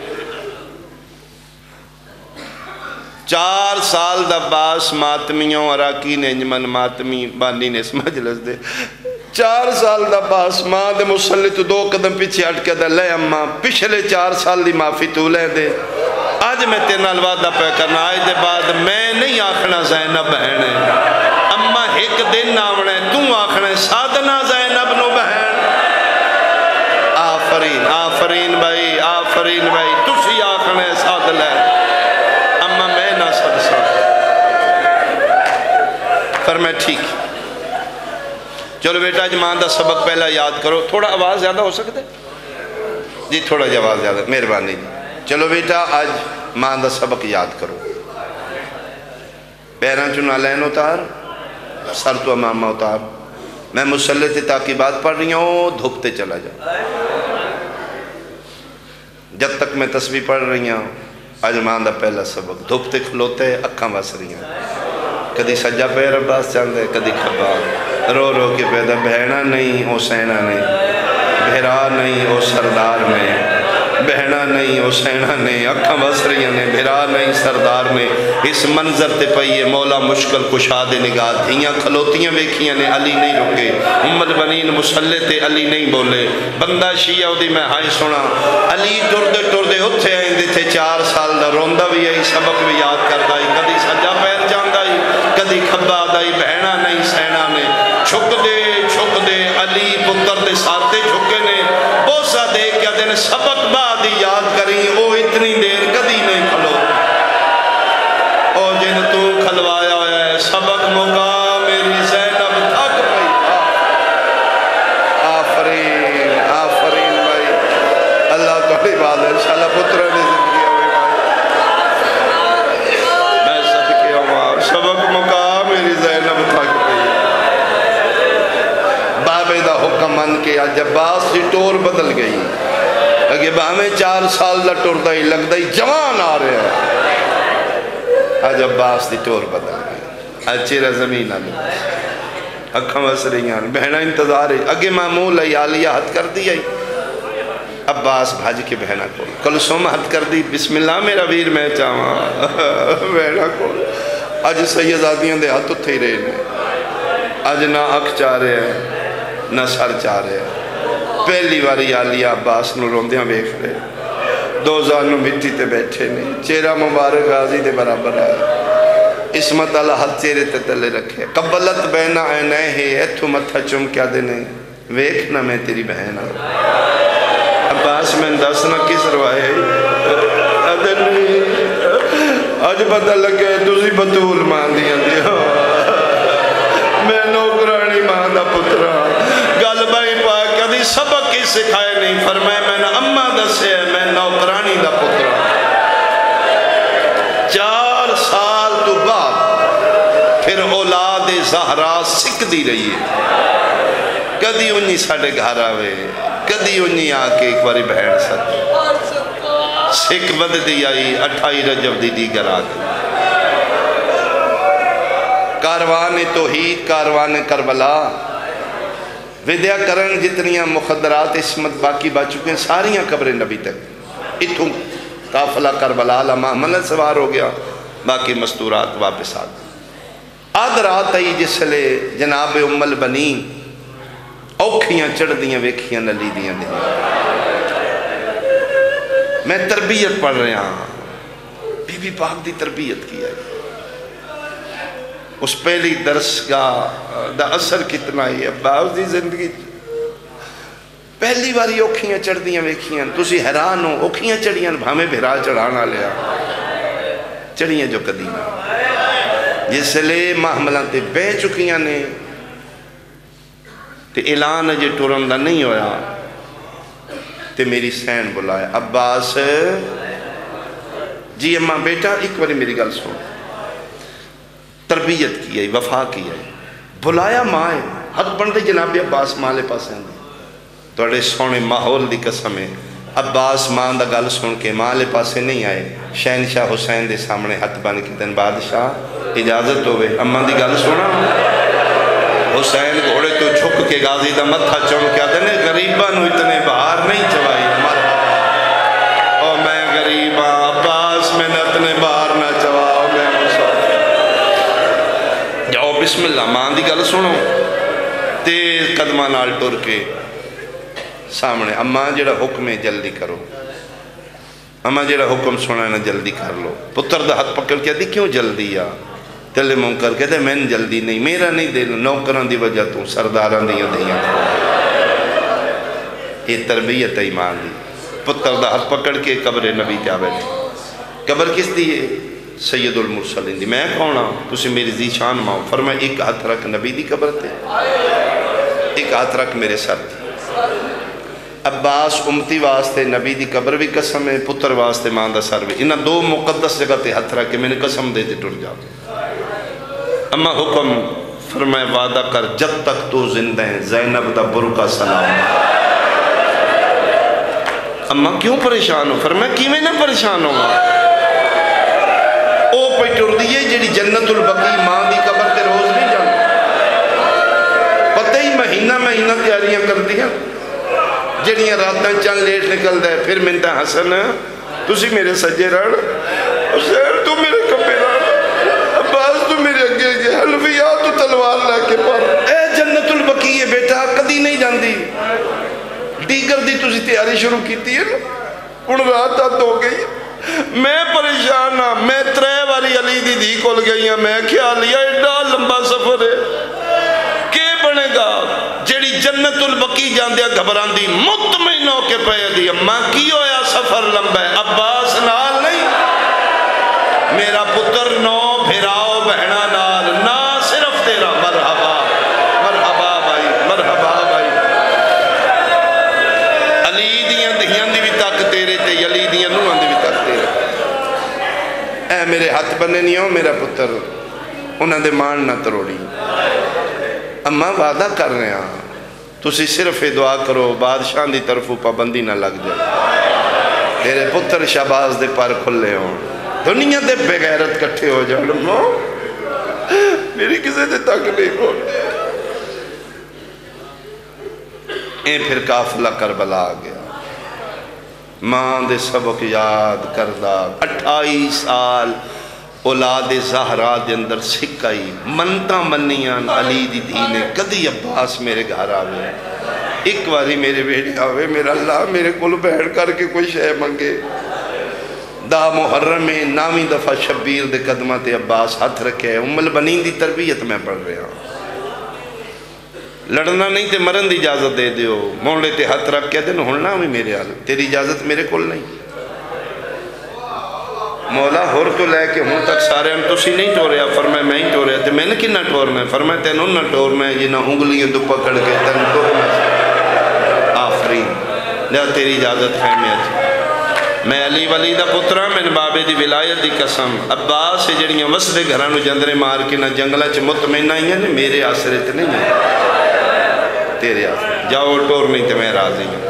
4 سال دا عباس ماتمیوں اراکین انجمن ماتمی بانی نے اس مجلس دے 4 سال دا عباس ماں دے مسلط 2 قدم پیچھے ہٹ کے دے لے اماں پچھلے 4 سال دی معافی تو لے دے آج میں تیرنا الوعدہ پہ کرنا آج دے بعد میں نہیں آکھنا زینب بہن اماں ایک دن آونے تو آکھنا سادنا زینب نو بہن آفرین آفرین بھائی تسی آکھنا ساد لے اماں میں نہ سد ساد فرمائے ٹھیک چلو بیٹا آج ماں دا سبق پہلا یاد کرو تھوڑا آواز زیادہ ہو سکتے جی تھوڑا جی آواز زیادہ مہربانی جی چلو بیٹا آج ماں دا سبق یاد کرو پیران چنہ لین اتار سر تو امامہ اتار میں مسلح تاقیبات پڑھ رہی ہوں دھوپتے چلا جا جب تک میں تسبیح پڑھ رہی ہوں آج ماں دا پہلا سبق دھوپتے کھلوتے اکھاں بس رہی ہیں کدی سجا پیر عباس چاندے کدی کھبا رو رو کے پیدا بہنا نہیں او سینہ نہیں بہرا نہیں او سردار نہیں بہنا نہیں او سینہ نہیں اکھاں بس رہی ہیں بہرا نہیں سردار نے اس منظر تے پئیے مولا مشکل کشاد نگاہ دھیاں کھلوتیاں ویکھیاں نے علی نہیں رکے امت بنین مسلح تے علی نہیں بولے بندہ شیعہ دی میں ہائے سنا علی ٹر دے اتھے آئیں دے تھے 4 سال دا روندہ بھی آئی سبق بھی یاد کردہ آئی کدی سجا پیر جاندہ آئی کدی کھبا دائی بہنا نہیں سینہ نے چھک دے علی پتر دے ساتھے چھکے نے بوسا دے کیا دن سبق بعد یاد کریں او اتنی دیر کدی نہیں کھلو او جن تو کھلوایا ہے سبق موقع میری زینب تھک پئی آفرین بھائی اللہ توڑی بات ہے انشاءاللہ پترہ نے زندگی ہوئی بھائی میں صدقے ہوں سبق موقع میری زینب تھک پئی بابے دا حکم من کے آج عباس کی ٹور بدل گئی اگے باہمیں 4 سال دا ٹور دا ہی لگ دا ہی جوان آ رہے ہیں آج عباس دی ٹور بدل گئی آج چیرہ زمین آنے اکھاں بس رہی ہیں بہنہ انتظار ہے اگے معمول ہے آلیہ حد کر دی ہے عباس بھاج کے بہنہ کو کلثوم حد کر دی بسم اللہ میرا ویر میں چاہاں بہنہ کو آج سیدادیاں دے ہاتھ اتھے ہی رہے ہیں آج نہ اکھ چاہ رہے ہیں نہ سر چاہ رہے ہیں پہلی باری آلیہ عباس نو روندیاں بیکھ رہے 2 زانوں مٹی تے بیٹھے نہیں چہرہ مبارک غازی دے برابر آئے اسمت اللہ حد چہرے تے تلے رکھے قبلت بینہ عینے ہے ایتھو متھا چم کیا دینے ویکھنا میں تیری بہن عباس میں انداسنا کس روائے آج پتہ لگے تُسی بطول مان دیا میں نوکرانی مان دا پترہ گل بائی پاک کدی سبق کی سکھائے نہیں فرمائے میں نے اممہ دسے میں نوکرانی دا پترہ 4 سال تو بعد پھر اولاد زہرا سکھ دی رہی ہے کدی انہی ساڑھے گھر آوے کدی انہی آکے ایک باری بہن سکتے سکھ بد دی آئی 28 رجب دی گر آگئی کاروان توحید کاروان کربلا ودیا کرن جتنیاں مخدرات اسمت باقی با چکے ہیں ساریاں قبر نبی تک اتھوں قافلہ کربلا لما حملت سوار ہو گیا باقی مستورات واپس آد رات آئی جس لے جناب ام البنین اوکھیاں چڑھ دیاں ویکھیاں نلی دیاں دیاں میں تربیت پڑھ رہے ہاں بی بی پاک دی تربیت کی ہے اس پہلی درسگاہ دا اثر کتنا ہی عباس دی زندگی پہلی باری اوکھیاں چڑھ دیاں ویکھیاں تسی حیران ہو اوکھیاں چڑھیاں بھامے بھرا چڑھانا لیا چڑھیاں جو قدیمہ جس لئے محملان تے بہ چکیاں نے تے اعلان جے ٹورن دا نہیں ہویا تے میری سین بلایا عباس جی اماں بیٹا ایک باری میری گل سن تربیت کی ہے وفا کی ہے بلایا ماں ہے حق بندے جناب عباس ماں لے پاس ہیں توڑے سونے ماحول دی قسم ہے عباس ماں دا گل سن کے ماں لے پاسے نہیں آئے شہنشاہ حسین دے سامنے ہاتھ بن کے دن بادشاہ اجازت ہوئے اماں دی گل سنا حسین گھوڑے تو جھک کے غازی دا متھا چمکیا دنے غریباں نو اتنے باہر نہیں چوائی او میں غریباں عباس میں اتنے باہر نہ چواؤ میں مسافر جاؤ بسم اللہ ماں دی گل سنو تیز قدمہ نال ٹر کے سامنے اماں جڑا حکم ہے جلدی کرو اماں جڑا حکم سنا ہے نا جلدی کر لو پتر دا ہاتھ پکڑ کے دی کیوں جلدی آ تلے منکر کہتے میں جلدی نہیں میرا نہیں دے لو نوکران دی وجہ تو سرداران دیاں دیاں یہ تربیت ایمان دی پتر دا ہاتھ پکڑ کے قبر نبی کیا بیٹھے قبر کس دی ہے سید المرسلین دی میں کون ہوں تسی میری ذیشان ماں فرمائے ایک ہاتھ رکھ نبی دی قبر تے ایک ہاتھ رکھ میرے سر تھی عباس امتی واسطے نبی دی قبر بھی قسم ہے پتر واسطے ماں دا سر بھی انہاں دو مقدس جگہ تے ہاتھ رکھ کے میں نے قسم دے تے ٹر جاؤ اما حکم فرمائے وعدہ کر جب تک تو زندہ ہیں زینب دا برکا سلام اما کیوں پریشان ہو فرمائے کیویں نہ پریشان ہو او پہ ٹر دیئے جیڑی جنت البقی ماں دی قبر تے روز نہیں جانا پتہ ہی مہینہ تیاریاں کر دیا جنیاں راتاں چند لیٹ نکل دے پھر منتا حسن تسی میرے سجے رڑ حسین تو میرے کپے رڑ عباس تو میرے اگے گئے حلفیات تو تلوار لے کے پر اے جنت البقی ہے بیٹا کدی نہیں جاندی دیگر دی تسی تیاری شروع کیتی ہے ان رات آت ہو گئی میں پریشان ہاں میں 3 باری علی دی دی کھول گئی ہاں میں خیال لیا ایڈا لمبا سفر ہے کہ بنے گا جیڑی جنت البقی جاندیا گھبران دی مطمئن ہو کے پہ دی ماں کی ہویا سفر لمبا ہے عباس نال نہیں میرا پتر نو بھیراؤ بہنا نال نہ صرف تیرا مرحبا مرحبا بھائی مرحبا بھائی علی دیاں دہیاں دی بھی تک تیرے تے علی دیاں نوہاں دی بھی تک تیرے اے میرے ہاتھ بنے نہیں ہو میرا پتر انہاں دے مان نہ تروڑی اماں وعدہ کر رہے ہیں تسی صرف دعا کرو بادشاہ دی طرفوں پابندی نہ لگ جائے تیرے پتر شہباز دے پر کھلے ہوں دنیا دے بغیرت کٹھے ہو جاؤ میری کسے دے تک نہیں ہو اے پھر قافلہ کربلا آ گیا ماں دے سبق یاد کردہ 28 سال اولاد زہرا دے اندر سکھائی منتا منیان علی دی دینے کدی عباس میرے گھر آوے ایک باری میرے بیٹے آوے میرا اللہ میرے کل بیٹھ کر کے کوئی شے منگے دا محرم میں 9ویں دفعہ شبیر دے قدمہ تے عباس ہاتھ رکھے ام البنین دی تربیت میں پڑھ رہا ہوں لڑنا نہیں تے مرن دی اجازت دے دیو مولے تے ہاتھ رکھ کے دن ہلنا بھی میرے حال تیری اجازت میرے کل نہیں مولا ہور تو لے کے ہوں تک سارے ہم تسی نہیں ٹوریا فرمائے میں ہی ٹوریا تے میں نے کنہ ٹورنا ہے فرمائے تینوں نہ ٹورنا ہے جنہ انگلیاں دو پکڑ کے تن ٹورنا ہے آفرین لیا تیری اجازت ہے میں علی ولی دا پترہ میں بابے دی ولایت دی قسم عباس سے جڑیاں وسدے گھرانو جندرے مار کے نہ جنگلہ چھ مطمئن آئی ہیں میرے آسرے تے نہیں ہیں تیرے آسرے جاؤ ٹور نہیں تے میں راضی ہوں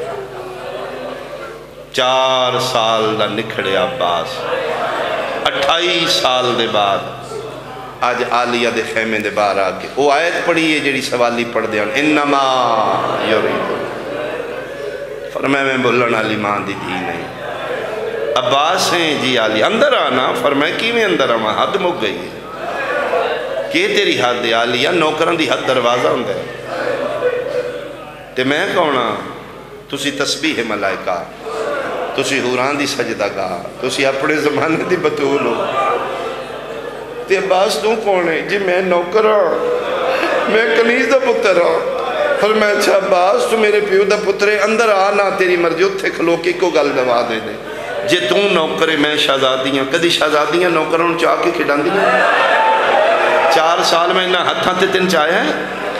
4 سال دا نکھڑے عباس 28 سال دے بعد آج آلیہ دے خیمے دے بار آکے وہ آیت پڑھی ہے جڑی سوالی پڑھ دیا انما یریدو فرمائے میں بھولن علی ماں دی دی نہیں عباس ہیں جی آلی اندر آنا فرمائے کی میں اندر آنا حد مک گئی ہے کہ تیری حد دے آلیہ نوکران دی حد دروازہ ہوں دے تے میں کہونا تسی تسبیح ملائکہ تسی حوران دی سجدہ گاہ تسی اپنے زمانے دی بطول ہو تے عباس تو کون ہے؟ جی میں نوکر ہاں، میں کنیز دا پتر ہاں۔ فرمایا اچھا عباس تو میرے پیو دا پتر ہے، اندر آنا تیری مرضی، اتھے کھلو کے کو گل دوا دے دے جے تو نوکر ہے میں شہزادیاں، کدی شہزادیاں نوکروں چاہ کے کھڑان دیا 4 سال میں نہ ہتھاں تے تن چاہیا ہے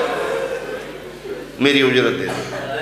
میری اجرت دے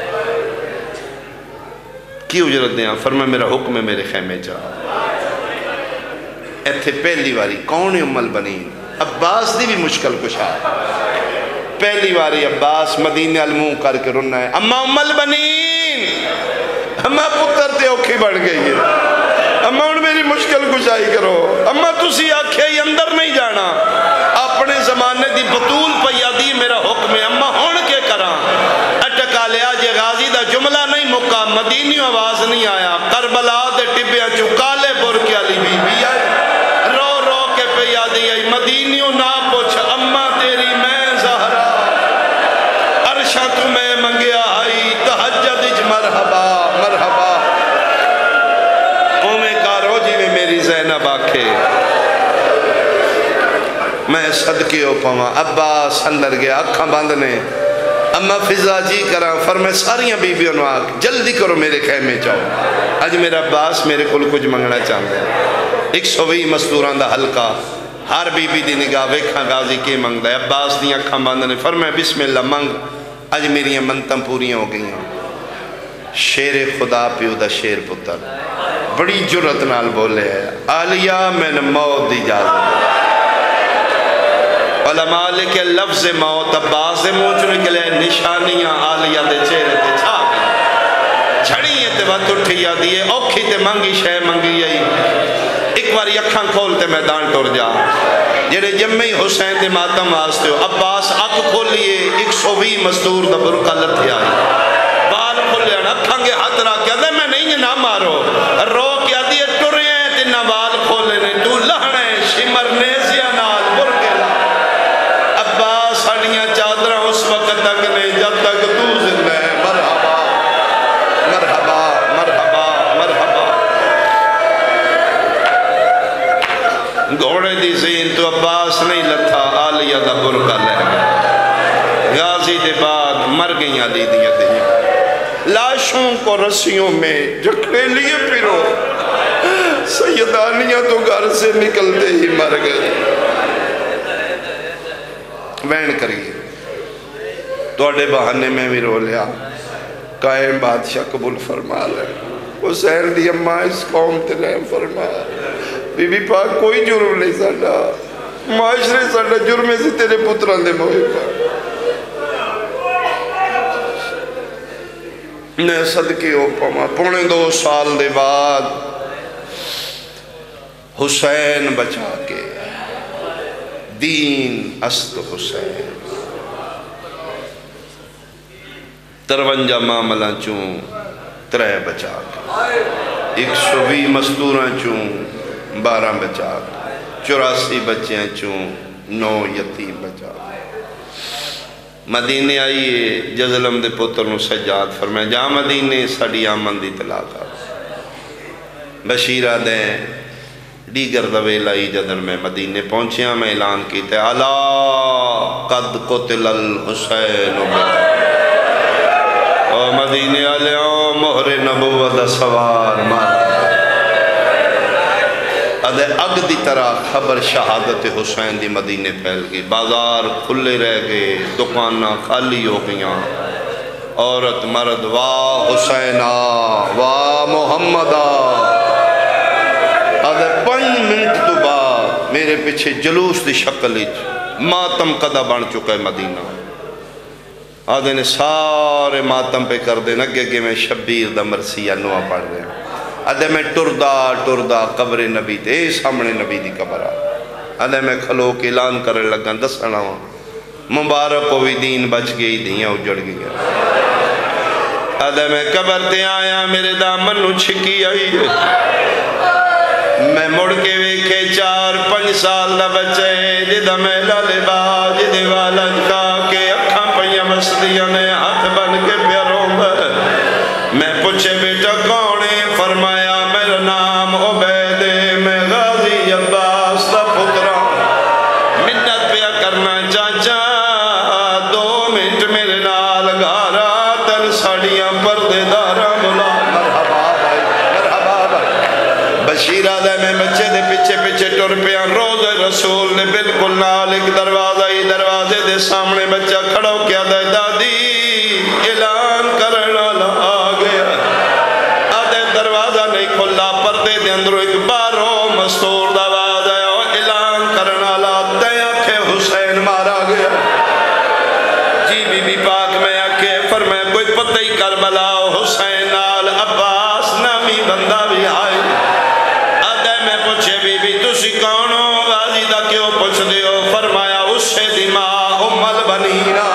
کی اجرت دیا؟ فرمایا میرا حکم ہے میرے خیمے چاہ۔ ایتھے پہلی واری کون ام البنین؟ عباس دی بھی مشکل کشا، پہلی واری عباس مدینے الموں کر کے رننا ہے، اما ام البنین، اما پتر تے اوکھی بڑھ گئی ہے، اما ان میری مشکل کشائی کرو، اما تسی آکھے ہی اندر نہیں جانا، اپنے زمانے دی بطول پیا دی میرا حکم ہے، اما ہون کے کراں اٹکا لیا جے غازی دا جملہ نہیں مکا، مدینی آواز نہیں آیا، کربلا دے ٹبیاں چکالے برکے علی بی بی آئی، رو رو کے پیا دی آئی، مدینیوں نہ پوچھ اما تیری میں زہرا، عرشہ تمہیں منگیا آئی، تہجد اج مرحبا مرحبا، قومیں کارو جی میں میری زینب آکھے میں صدقے ہو پاواں۔ عباس اندر گیا اکھاں باندھنے، اما فضا جی کراں، فرمائے ساریاں بیبیوں نو آکھ جلدی کرو میرے خیمے چاہو، اج میرا عباس میرے کل کچھ منگنا چاہتا ہے۔ 120 مستوران دا حلقہ، ہر بی بی دی نگاہ ویکھاں غازی کے منگ دا، عباس دی اکھاں باندھنے، فرمائے بسم اللہ منگ، اج میری منتم پوریاں ہو گئی ہیں۔ شیر خدا پیو دا شیر پتر بڑی جرت نال بولے ہے، آلیہ میں نے موت دی اجازت، علماء لکھے لفظ موت عباس دے منہ نکلے نشانیاں آلیہ دے چہرے تے چھا گئی، جھڑیے تے وقت اٹھیا دیئے، اوکھی تے منگی شے منگی یہی، ایک بار یکھاں کھولتے میدان ٹور جا، جڑے جمعی حسین دے ماتم واسطے ہو، عباس اکھ کھولیے 120 مزدور دا برکہ لتھی آئی، بال کھولے اکھاں گے ہاتھ را کیا دے میں نہیں نہ مارو، رو کیا دیئے ٹورے ہیں تے نہ بال کھولے نے، تو لہنے شمر نیزیاں نال برکے لا، عباس ساڑیاں چادرہ اس وقت تک نے جب تک تو زندہ ہے، مرحبا مرحبا مرحبا مرحبا، گھوڑے دی زین تو عباس نہیں لتھا، آلیہ دا برکہ لے گیا، غازی دے بعد مر گئیاں دی دیا دیا، لاشوں کو رسیوں میں جھکنے لیے پھرو، سیدانیاں تو گھر سے نکلتے ہی مر گئے، وین کریے تو اڑے بہانے میں بھی رو لیا، قائم بادشاہ قبول فرما لے، حسین دی اماں اس قوم تے رحم فرما، بی بی پاک کوئی جرم نہیں ساڑا، معاشرے ساڑا جرمے سے تیرے پتران دے محبا، نے صدقے ہو پاما، پونے 2 سال دے بعد حسین بچا کے، دین است حسین 53 معاملہ چون 3 بچا کے، 120 مزدوراں چون 12 بچا کے، 84 بچیاں چون 9 یتیم بچا کے، مدینے آئیے جزلم دے پتر نو سجاد فرمائے جا مدینے ساڑی آمن دی طلاقہ، بشیرہ دیں دیگر دویل آئی جدر میں مدینے پہنچیاں میں اعلان کیتے علا قد قتل الحسین بتا، او مدینے آلیاں مہر نبوت سوار مارا، ادھے اگ دی طرح خبر شہادت حسین دی مدینے پھیل گئی، بازار کھلے رہ گئے، دکانہ خالی ہو گئیاں، عورت مرد واہ حسینہ واہ محمدہ، ادھے 5 منٹ تو بعد میرے پیچھے جلوس دی شکل ماتم قدہ بن چکا ہے مدینہ، ادھے نے سارے ماتم پہ کر دے نگے کہ میں شبیر دا مرثیہ نوہ پڑھ رہے ہیں، ادھے میں ٹردہ قبر نبی تے سامنے نبی دی قبر آ، ادھے میں کھلو کے اعلان کرنے لگا دسنا ہوں مبارک ہوئی دین بچ گئی دیاں اجڑ گئی، ادھے میں قبر تے آیا میرے دامن نو چھکی آئی ہے، میں مڑ کے ویکھے 4-5 سال دا بچے جدہ میں لالے باج جدہ والا جکا کے اکھاں پہیاں مسدیاں نے ہاتھ بن کے پیاروں میں پوچھے بیٹا کونے، فرمایا میرا نام عبید، میں غازی عباس دا پترا، رسول نے بالکل نال ایک دروازہ ہی دروازے دے سامنے بچہ کھڑا ہو کیا دے دادی اعلان کرنا آ گیا آدھے دروازہ نہیں کھلا پردے دے اندروں ایک بارو مستور دواز آیا اعلان کرنا لاتے آنکھیں حسین مارا گیا جی بی بی پاک میں آنکھیں فرمائے کوئی پتہ ہی کربلا حسین نال عباس نامی بندہ بھی آئے آدھے میں پوچھے بی بی تسی کون ہو غازی دا کیوں پوچھ دیو فرمایا اس سے دماغ ام البنینا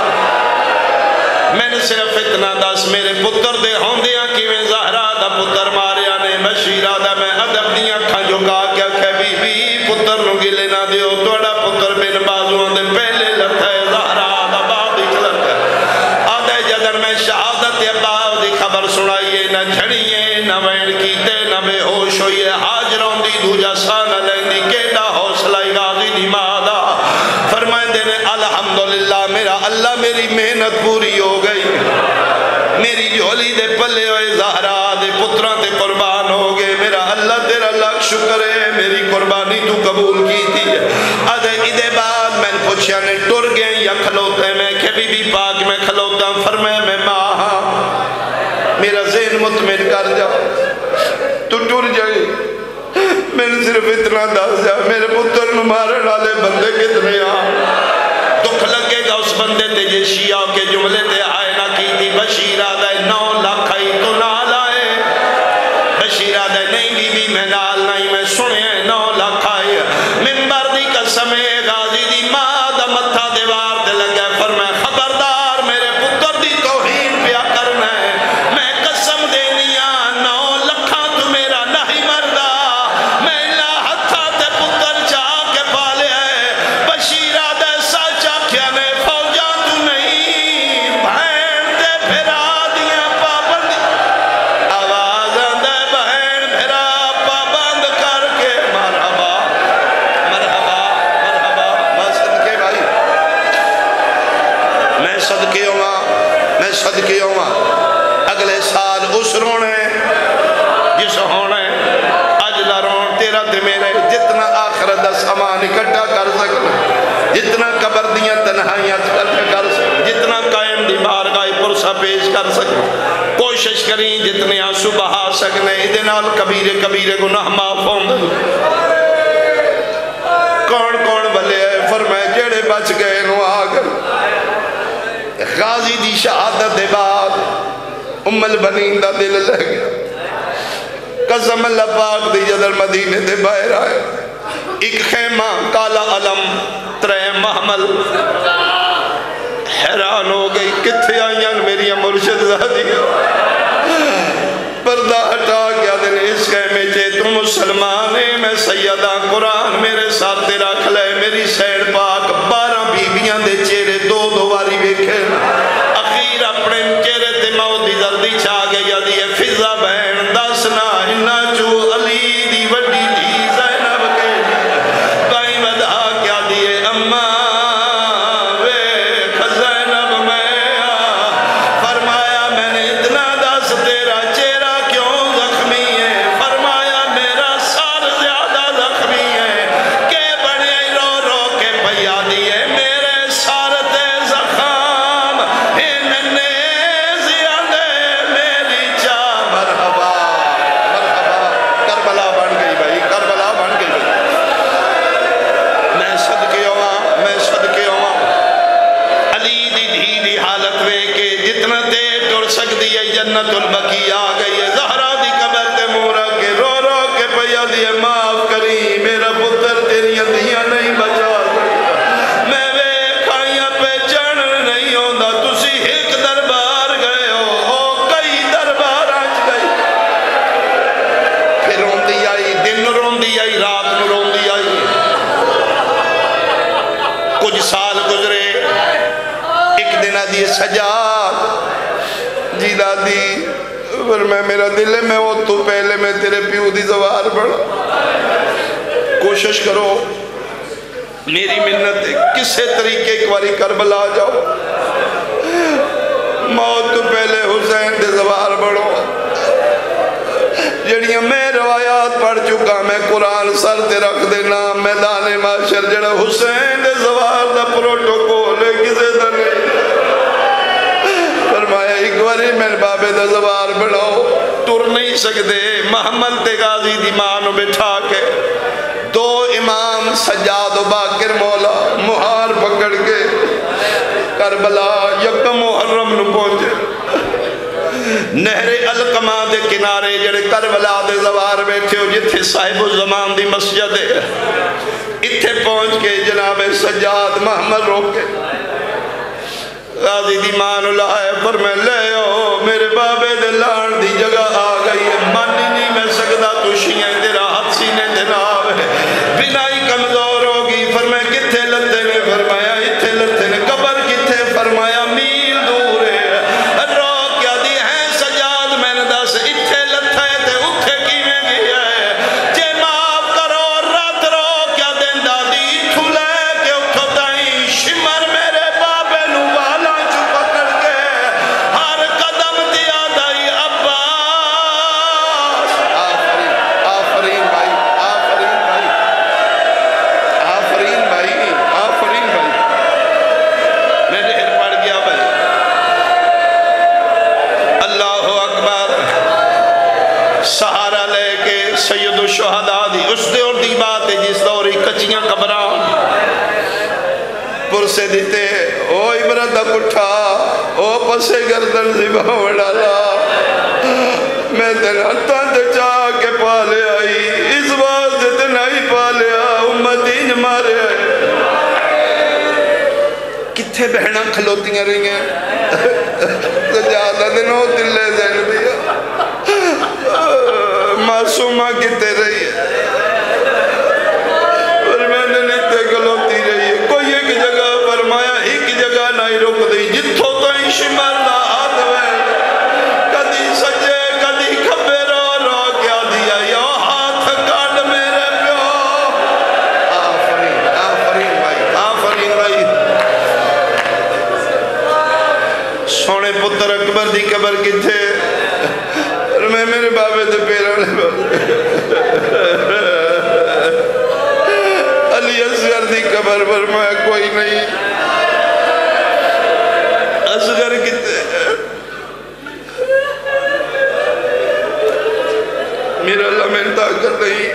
میں نے صرف اتنا دس میرے پتر دے ہوندیاں کیویں زہرا دا پتر ماریا نے بشیرہ دا میں ادب دیاں کھا جو کہا کیا کہ بی بی پتر نو گلے نہ دیو توڑا پتر بن بازوان دے پہلے لڑتا ہے زہرا دا بعد ایک لڑتا ہے آدھے جدر میں شہادت عباس دی خبر سنائیے نہ جھڑیے نہ وین کیتے نہ بے ہوش ہوئیے حاجروں دی دوجہ سانہ لیندی کیڑا حوصلہ غازی دی مادہ فرمائیں دینے الحمدللہ میرا اللہ میری محنت پوری ہو گئی میری جھولی دے پلے ہوئے زہرا دے پتران دے قربان ہو گئے میرا اللہ تیرا لاکھ شکر ہے میری قربانی تو قبول کی تھی آدھے ادھے بعد میں پوچھیا نے ٹر گئے یا کھلوتے میں کہ بی بی پاک میں کھلوتا فرمائے میں ماں میرا ذہن مطمئن کر جاؤ تو ٹر جائے میں نے صرف اتنا دس جا میرے پتر نو مارن والے بندے کتنے دکھ لگے گا اس بندے تے جے شیعہ کے جملے تے آئے نہ کی تھی بشیرہ دے 9 لاکھ آئی تو نال آئے بشیرہ دے نہیں بی بی میں نال نہیں میں سنے 9 لاکھ آئے منبر دی قسم غازی دی ماں دا متھا دیوار تے لگے فرمائے خبردار میرے پتر دی توہین پیا کرنا ہے میں قسم دینیا 9 لکھاں تو میرا نہیں مردہ میں اللہ ہتھا تے پتر چاہ کے پالے ہے بشیرہ دے سچا کیا نے فوجا تو نہیں بہن تے پھرا دیا پابند آواز دے بہن پھرا پابند کر کے مرحبا مرحبا مرحبا میں صدقے بھائی میں صدقے ہوں اگلے سال اس رونے جس ہونے اجلا رون تیرا تے میرے جتنا آخرت دا سامان اکٹھا کر سکتا جتنا قبر دیاں تنہائیاں کر سکتا جتنا قائم دی بارگاہ پرسہ پیش کر سکتا کوشش کریں جتنے آنسو بہا سکنے ادنال کبیرے گناہ معاف ہوں کون بھلے ہے فرمائے جڑے بچ گئے نو آگر غازی دی شہادت دے بعد ام البنین دا دل لے گیا قسم اللہ پاک دی جدر مدینے دے باہر آئے ایک خیمہ کالا علم 3 محمل حیران ہو گئی کتھے آئیاں میری مرشد زادی پردہ ہٹا گیا دن اس خیمے چے تم مسلمانے میں سیدہ قرآن میرے ساتھ رکھ لے میری سیڑ پاک 12 بیبیاں دے چہرے 2 واری بیکھے اخیر اپنے چہرے تے موت دی زردی چھا گیا دی فضا بہن دسنا انہا جو علی دی وڈی دی زینب کے بائی ودا کیا دیئے اممہ ویکھ زینب میں فرمایا میں نے اتنا دس تیرا چہرہ کیوں زخمی ہے فرمایا میرا سار زیادہ زخمی ہے کہ بڑے رو رو کے پیا دیئے میرے سار تے زخام انہنے زیادہ میری چاہ مرحبا کربلا بن گئی بھائی کربلا بن گئی میں صدقے ہوا علی دی دھی دی حالت وے کہ جتنا تے ٹر سکتی ہے جنت البقی آ گئی ہے زہرا دی قبر تے مورا کے رو رو کے پیا دیئے معاف کری میرا پتر تیری اندیاں نہیں بچا سکتا میں وے کھائیاں پہ چڑھ نہیں ہوندہ تسی ایک دربار گئے ہو کئی دربار آج گئی پھر روندی آئی دن روندی آئی رات میں روندی آئی کچھ سال گزرے ایک دن آدھی سجاد جی دادی فرمائے میرا دل ہے میں وہ تو پہلے میں تیرے پیو دی زوار بڑھا کوشش کرو میری منت ہے کسے طریقے ایک باری کربلا جاؤ موت تو پہلے حسین دے زوار بڑھو جڑیاں میں روایات پڑھ چکا میں قرآن سر تے رکھ دینا میدان معاشر جڑا حسین دے زوار دا پروٹوکول ہے کسے دا نہیں فرمایا ایک باری میں بابے دا زوار بڑھاؤ ٹر نہیں سکتے محمد تے غازی دی ماں نو بٹھا کے دو امام سجاد و باقر مولا مہار پکڑ کے کربلا یکم محرم نو پہنچے نہر القمہ دے کنارے جڑے کربلا دے زوار بیٹھے ہو جتھے صاحب الزمان دی مسجد ہے اتھے پہنچ کے جناب سجاد محمد روکے غازی دی مان لائے پر میں لے آؤ میرے بابے دے لان دی جگہ آ گئی ہے من نہیں میں سکتا تو شیئیں تیرا حد سینے دناب ہے بنائی کمزور ہوگی فرمائے کتھے لتے نے فرمایا اتھے لتے نے قبر کتھے فرمایا میل دور ہے رو کیا دی ہیں سجاد میں نے دس اتھے لتے تھے اتھے کی میں گیا ہے جے معاف کرو رات رو کیا دن دادی ٹھولے کہ اٹھو دائیں شمر میرے بابے نو والا چو پکڑ کے ہر قدم دیا دائی عباس آفرین بھائی آفرین بھائی آفرین بھائی آفرین بھائی میں ڈھیر پڑ گیا بھائی اللہ اکبر سہارا لے کے سید الشہداء دی اس دور دی بات ہے جس دوری کچیاں قبران پرسے دیتے او عبرت کٹھا او پسے گردن زبا وڈالا میں تیرے ہتھاں تے چاہ کے پالے آئی اس بات تے نہیں پالے امتین مارے آئی کتھے بہناں کھلوتیاں رہی ہیں سجادہ دنوں دلے دین دیا معصومہ کتے رہی ہے اور میں نے نیتے کھلوتی رہی ہے کوئی ایک جگہ فرمایا ایک جگہ نہیں رک دی جتھو تو شمر دا ہاتھ میں کدی سجے کدی کھبے رو رو کیا دیا یا ہاتھ کاٹ میرے پیو آفرین آفرین بھائی آفرین بھائی سونے پتر اکبر دی قبر کی تھے اور میں میرے بابے دے پیرانے علی اصغر دی قبر پر میں کوئی نہیں اصغر کی تھے میرا لمن طاقت نہیں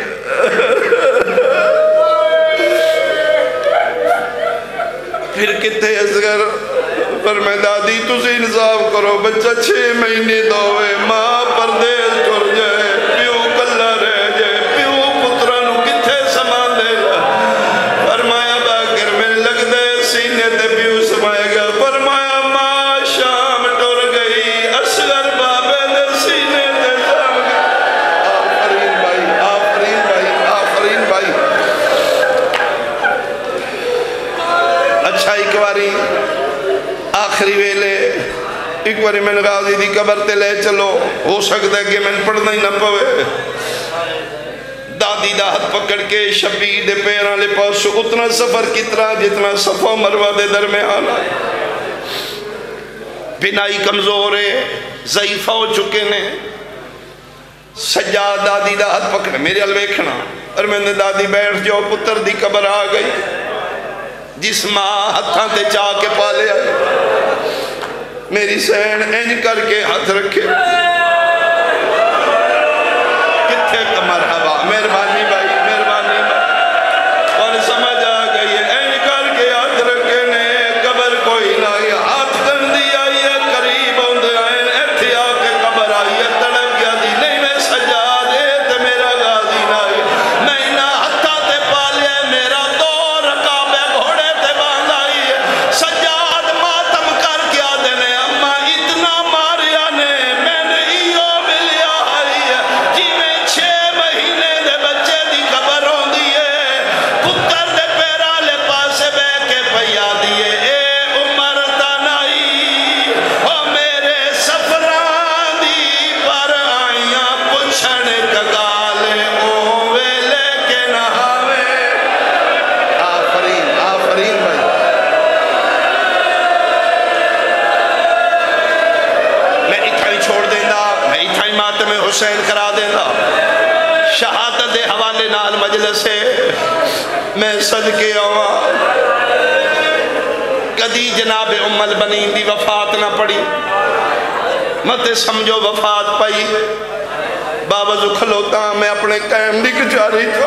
پھر کتے اصغر پر میں دادی تُسی انصاف کرو بچہ 6 مہینے دوئے ماں پردیس ٹر جائے پیو کلہ رہ جائے پیو پترانو کتھے سمان دے گا فرمایا باکر میں لگ دے سینے تے پیو سمائے گا فرمایا ماں شام ٹر گئی اصغر بابے دے سینے تے سام گئی آفرین بھائی آفرین بھائی آفرین بھائی اچھا ایک باری آخری ویلے ایک باری میں غازی دی قبر تے لے چلو ہو سکتا ہے کہ میں پڑھنا ہی نہ پوے دادی دا ہاتھ پکڑ کے شبیر دے پیران لے پاس اتنا سفر کتنا جتنا صفا مروہ دے درمیان بنائی کمزور ہے ضعیفہ ہو چکے نے سجاد دادی دا ہاتھ پکڑ میرے الویکھنا اور میں نے دادی بیٹھ جو پتر دی قبر آ گئی جس ماں ہتھاں تے چاہ کے پالے آئے میری سین اینج کر کے ہاتھ رکھے کتھے کا مرحبا مہربانی بھائی مہربانی بھائی اور سمجھ آ گئی ہے اینج کر کے ہاتھ رکھے نے قبر کوئی نہ آئی ہاتھ کر دی آئی ہے قریب ہوندے آئے ایتھے آ کے قبر آئی ہے تڑپ گیا دی نہیں میں سجا دے تے میرا غازی نہ آئی نہیں نہ ہتھاں تے پالے میرا دو رکابے گھوڑے تے باندھ آئی ہے سجاد ماتم کر کے آدھے نے اما اتنا ماریا نے میں نے مجلس ہے میں صدقے آواں کدی جناب ام البنین دی وفات نہ پڑی مت سمجھو وفات پائی باوضو کھلوتا میں اپنے قائم دی کچاری تھا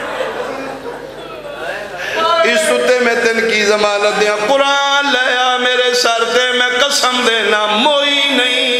اس ستے میں تن کی ضمانت دیا قرآن لیا میرے سر تے میں قسم دینا موئی نہیں